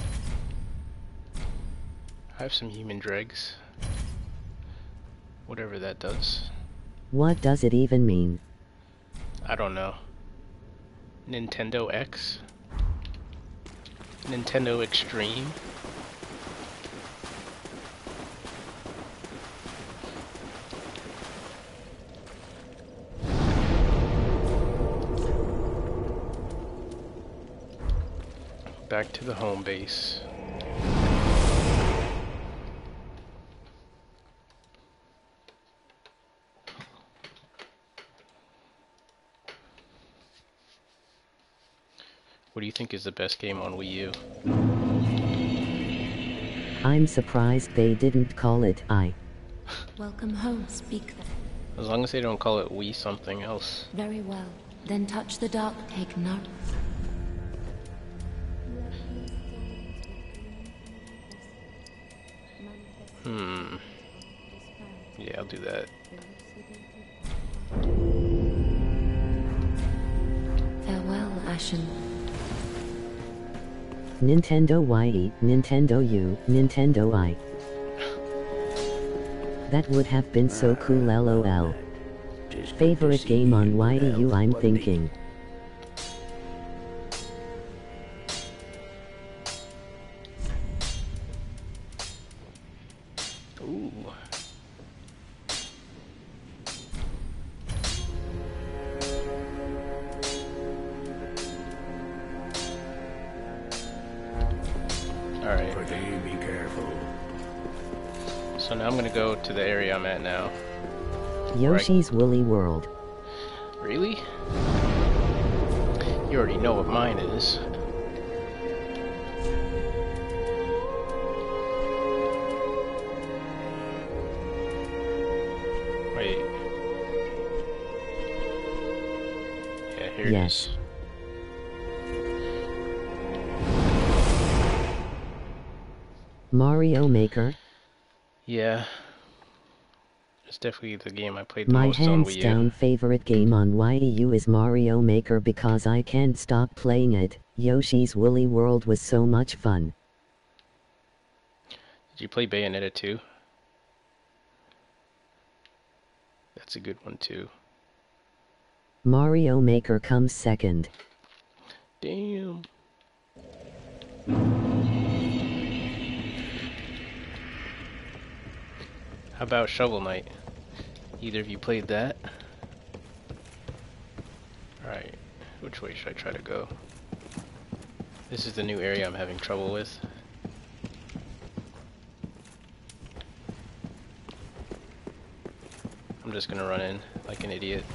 I have some human dregs. Whatever that does. What does it even mean? I don't know. Nintendo X? Nintendo Extreme? Back to the home base. What do you think is the best game on Wii U? I'm surprised they didn't call it I. Welcome home, speak then. As long as they don't call it Wii something else. Very well. Then touch the dark, take none. Yeah, I'll do that. Farewell, Ashen. Nintendo YE, Nintendo U, Nintendo I. That would have been so cool, lol. Favorite game on Wii U, I'm thinking. Ooh. Alright. Be careful. So now I'm gonna go to the area I'm at now. Yoshi's Woolly World. Really? You already know what mine is. Wait. Yeah, here Yes. it is. Mario Maker. Yeah. It's definitely the game I played the My most on hands Wii U. down favorite game on Wii U is Mario Maker because I can't stop playing it. Yoshi's Woolly World was so much fun. Did you play Bayonetta 2? That's a good one too. Mario Maker comes second. Damn. How about Shovel Knight? Either of you played that? Alright, which way should I try to go? This is the new area I'm having trouble with. I'm just gonna run in like an idiot.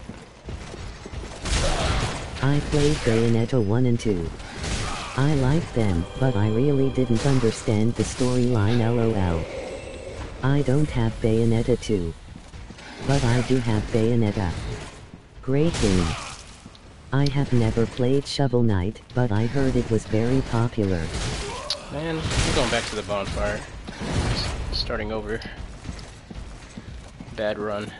I played Bayonetta 1 and 2. I liked them, but I really didn't understand the storyline, lol. I don't have Bayonetta 2. But I do have Bayonetta. Great game. I have never played Shovel Knight, but I heard it was very popular. Man, I'm going back to the bonfire. Starting over. Bad run.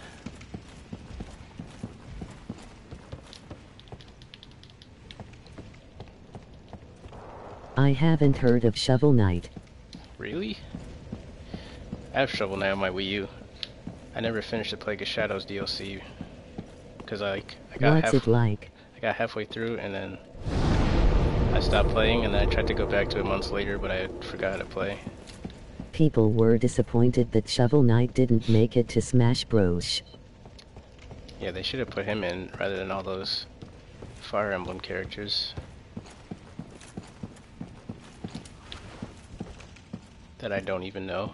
I haven't heard of Shovel Knight. Really? I have Shovel Knight on my Wii U. I never finished the Plague of Shadows DLC because I What's it like? I got halfway through and then I stopped playing, and then I tried to go back to it months later, but I forgot how to play. People were disappointed that Shovel Knight didn't make it to Smash Bros. Yeah, they should have put him in rather than all those Fire Emblem characters that I don't even know.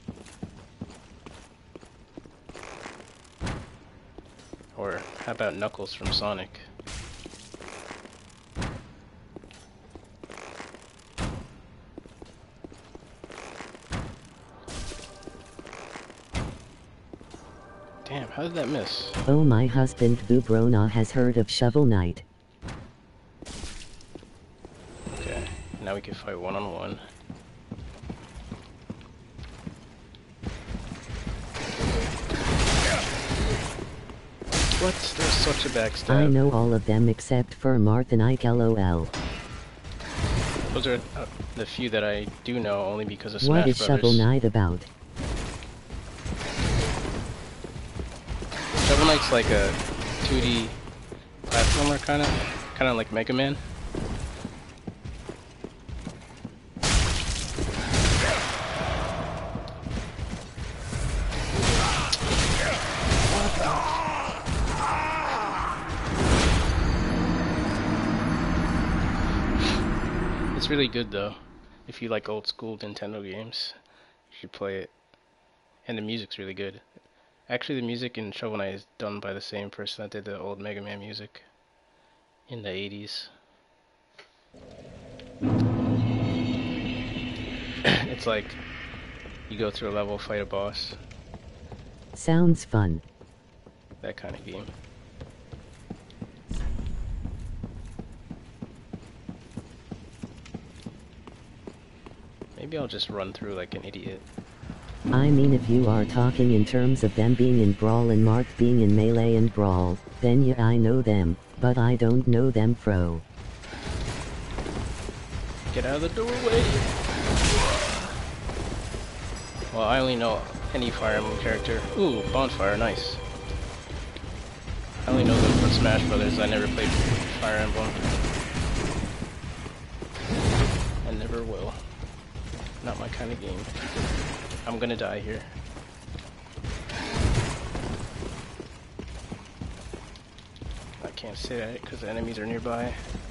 Or how about Knuckles from Sonic? Damn, how did that miss? Oh, my husband Bubrona has heard of Shovel Knight. Okay, now we can fight one-on-one. What? There's such a backstab. I know all of them except for Martha Ike LOL. Those are the few that I do know only because of Smash What is Brothers. Shovel Knight about? Shovel Knight's like a 2D platformer, kind of like Mega Man. It's really good though. If you like old school Nintendo games, you should play it. And the music's really good. Actually, the music in Shovel Knight is done by the same person that did the old Mega Man music in the 80s. It's like you go through a level, fight a boss, Sounds fun. that kind of game. Maybe I'll just run through like an idiot. I mean, if you are talking in terms of them being in Brawl and Mark being in Melee and Brawl, then yeah, I know them, but I don't know them, fro. Get out of the doorway! Well, I only know any Fire Emblem character. Ooh, Bonfire, nice. I only know them from Smash Brothers. I never played Fire Emblem. And never will. Not my kind of game. I'm gonna die here. I can't say that because the enemies are nearby.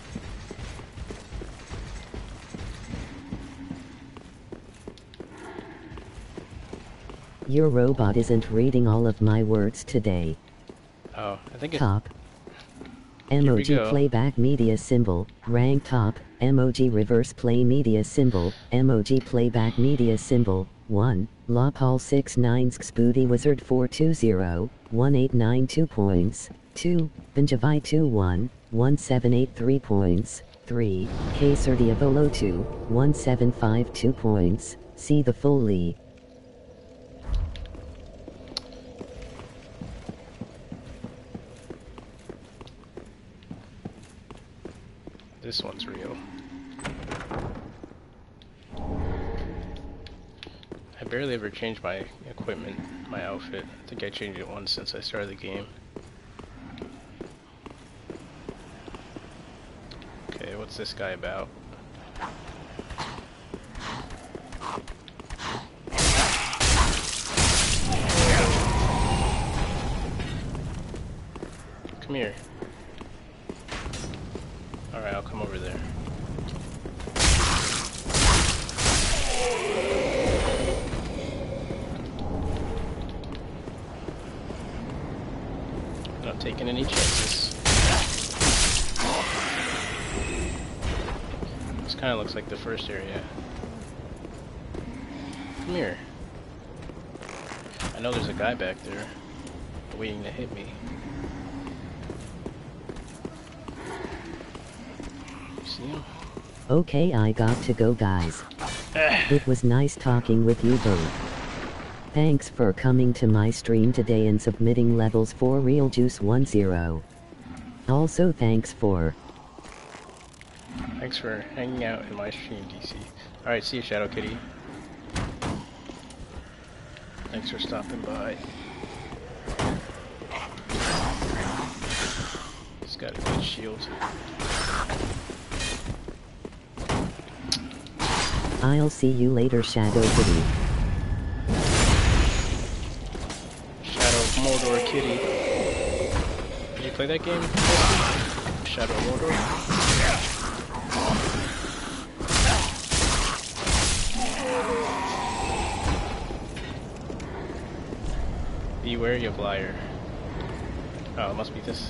Your robot isn't reading all of my words today. Oh, I think it. Top. we Emoji go. playback media symbol, rank top, emoji reverse play media symbol, emoji playback media symbol, 1, Lopal 69 Spooty Wizard 420, 1892 points, 2, Benjavi 21, 1783 points, 3, Kaser Diavolo 2, 1752 points, see the full league. This one's real. I barely ever change my equipment, my outfit. I think I changed it once since I started the game. Okay, what's this guy about? Come here. Alright, I'll come over there. Not taking any chances. This kind of looks like the first area. Come here. I know there's a guy back there waiting to hit me. See him? Okay, I got to go, guys. It was nice talking with you both. Thanks for coming to my stream today and submitting levels for Real Juice 10. Also thanks for hanging out in my stream, DC. Alright, see you, Shadow Kitty. Thanks for stopping by. He's got a good shield. I'll see you later, Shadow Kitty. Shadow of Mordor Kitty. Did you play that game? Shadow of Mordor? Be wary of liar. Oh, it must be this.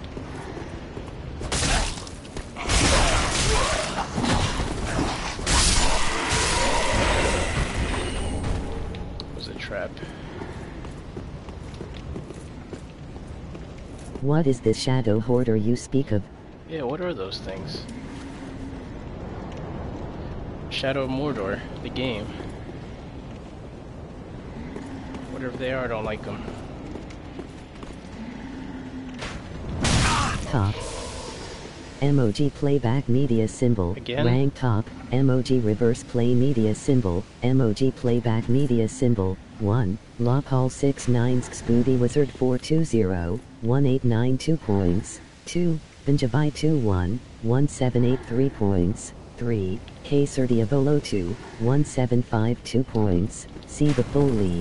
Was a trap. What is this shadow hoarder you speak of? Yeah, what are those things? Shadow of Mordor, the game. Whatever they are, I don't like them. top. Emoji playback media symbol. Again? Rank top. Emoji reverse play media symbol. Emoji playback media symbol. 1. Lawpaul69 Scooby Wizard 420. 1892 points. 2. Benjavi 21. 1783 points. 3. Kaser Diavolo 2. 1752 points. See the full league.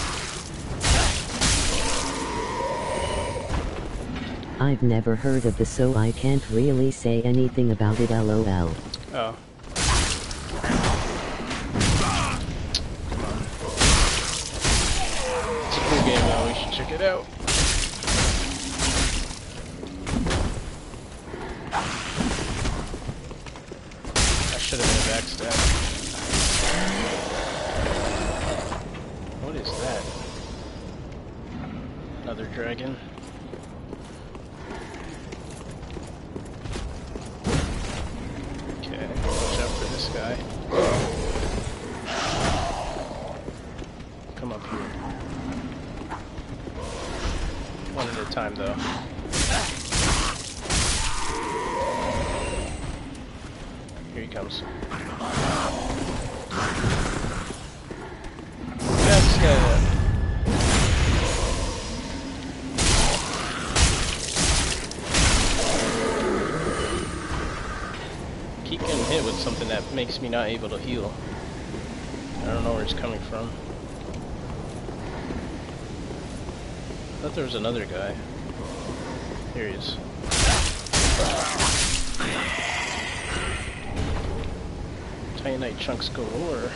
I've never heard of this, so I can't really say anything about it, lol. Oh. Come on. It's a cool game though, we should check it out. That should have been a backstab. What is that? Another dragon? Okay, watch out for this guy. Come up here. One at a time, though. Here he comes. Backstab! Keep getting hit with something that makes me not able to heal. I don't know where it's coming from. I thought there was another guy. Here he is. Titanite chunks galore.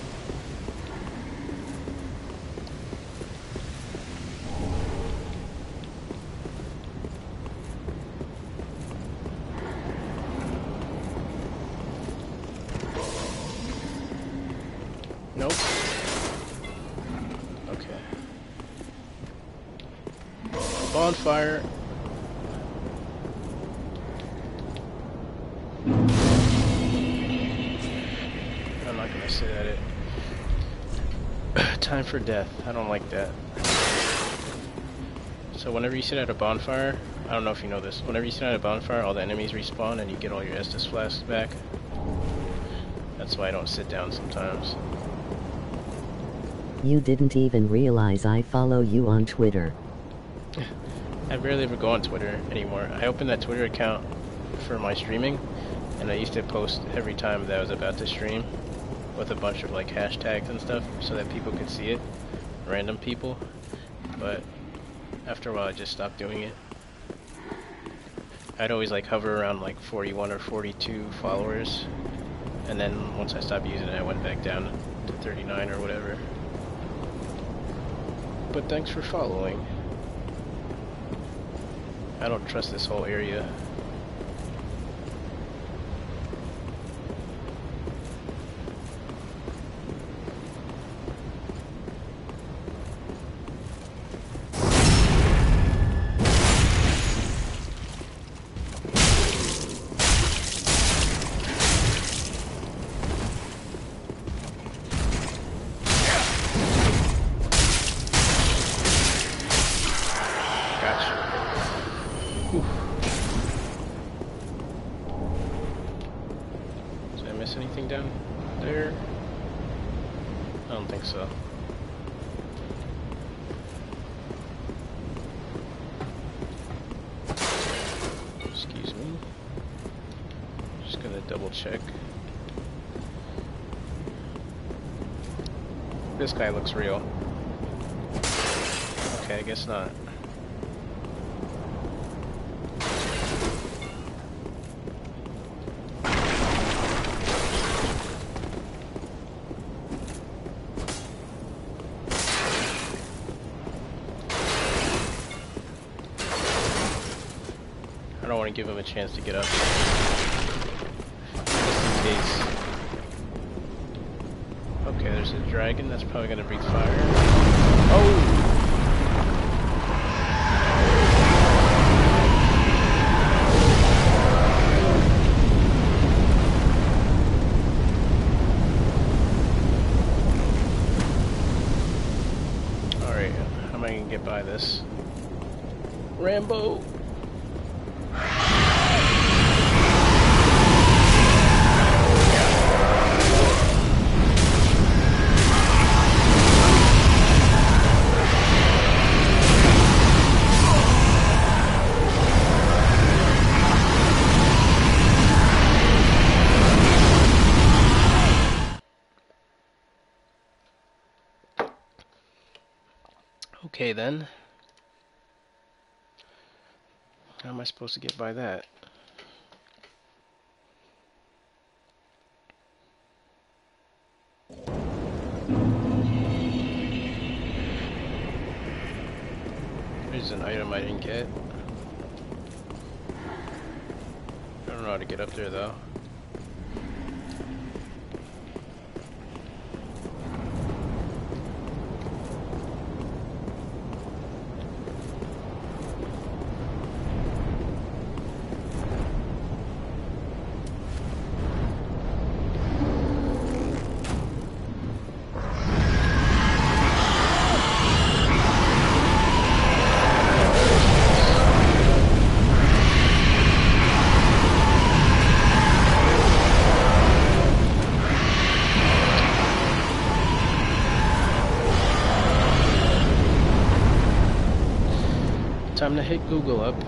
Nope. Okay. Bonfire. I'm not gonna sit at it. Time for death. I don't like that. So whenever you sit at a bonfire, I don't know if you know this, whenever you sit at a bonfire, all the enemies respawn and you get all your Estus flasks back. That's why I don't sit down sometimes. You didn't even realize I follow you on Twitter. I barely ever go on Twitter anymore. I opened that Twitter account for my streaming, and I used to post every time that I was about to stream with a bunch of like hashtags and stuff so that people could see it, random people, but after a while I just stopped doing it. I'd always like hover around like 41 or 42 followers, and then once I stopped using it I went back down to 39 or whatever. But thanks for following. I don't trust this whole area. Anything down there? I don't think so. Excuse me. Just gonna double check. This guy looks real. Okay, I guess not. I don't want to give him a chance to get up. Just in case. Okay, there's a dragon that's probably going to breathe fire. Oh! Alright, how am I going to get by this? Rambo! Okay then. How am I supposed to get by that? There's an item I didn't get. I don't know how to get up there though. Time to hit Google up.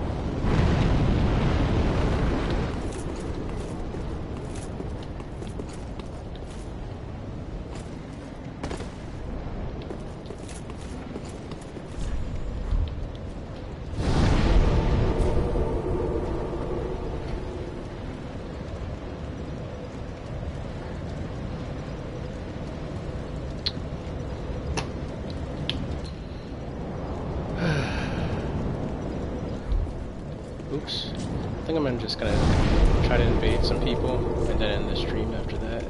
Oops. I think I'm just gonna try to invade some people and then end the stream after that.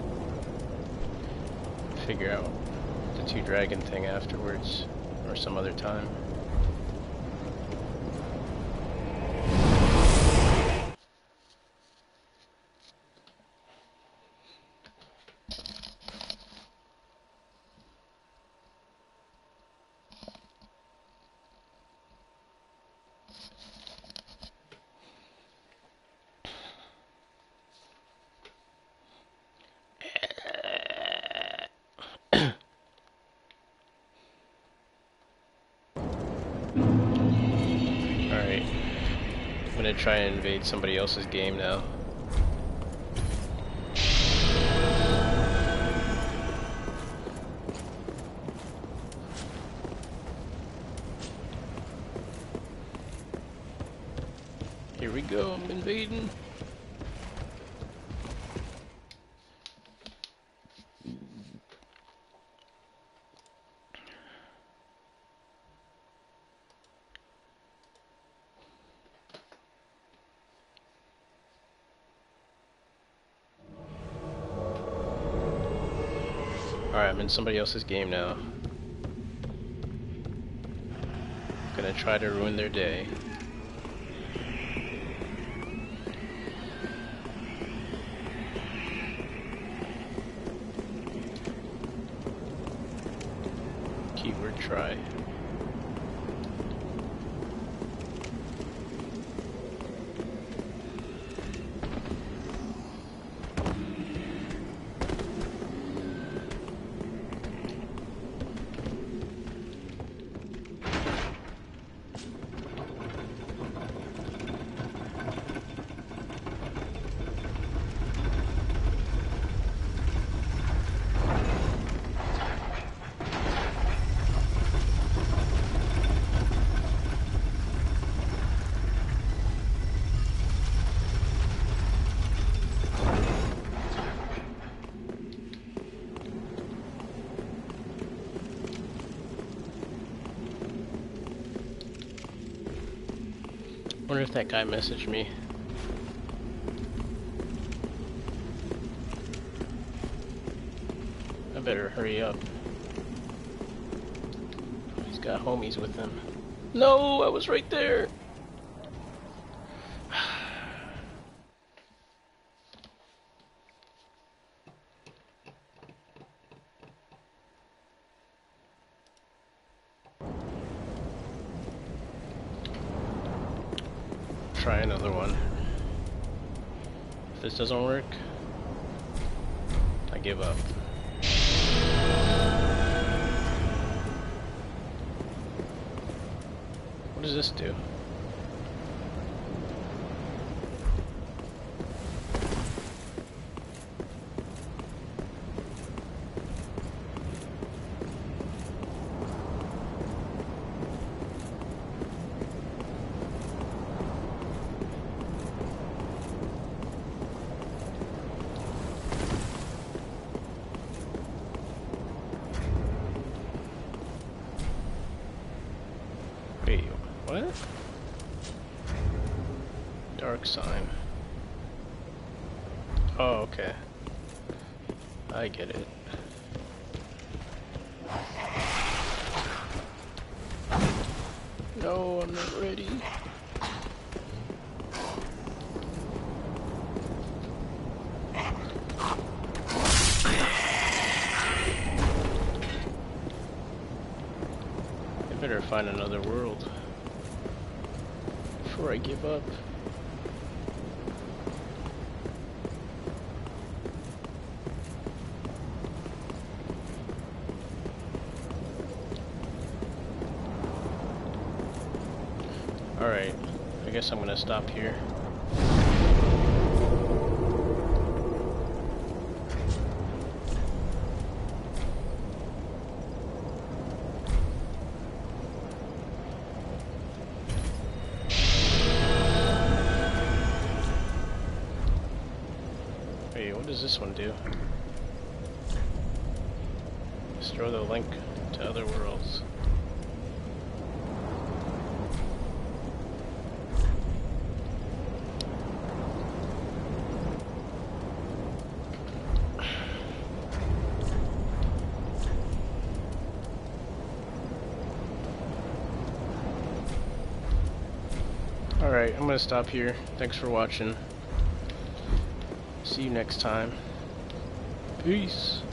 Figure out the two dragon thing afterwards or some other time. Alright. I'm gonna try and invade somebody else's game now. Here we go, I'm invading. Alright, I'm in somebody else's game now. Gonna try to ruin their day. Keyword try. Wonder if that guy messaged me. I better hurry up. He's got homies with him. No, I was right there. Try another one. If this doesn't work, I give up. What does this do? next time. Oh, okay. I get it. No, I'm not ready. I better find another world before I give up. Alright, I guess I'm gonna stop here. Wait, what does this one do? Destroy the link to other worlds. Alright, I'm gonna stop here. Thanks for watching. See you next time. Peace.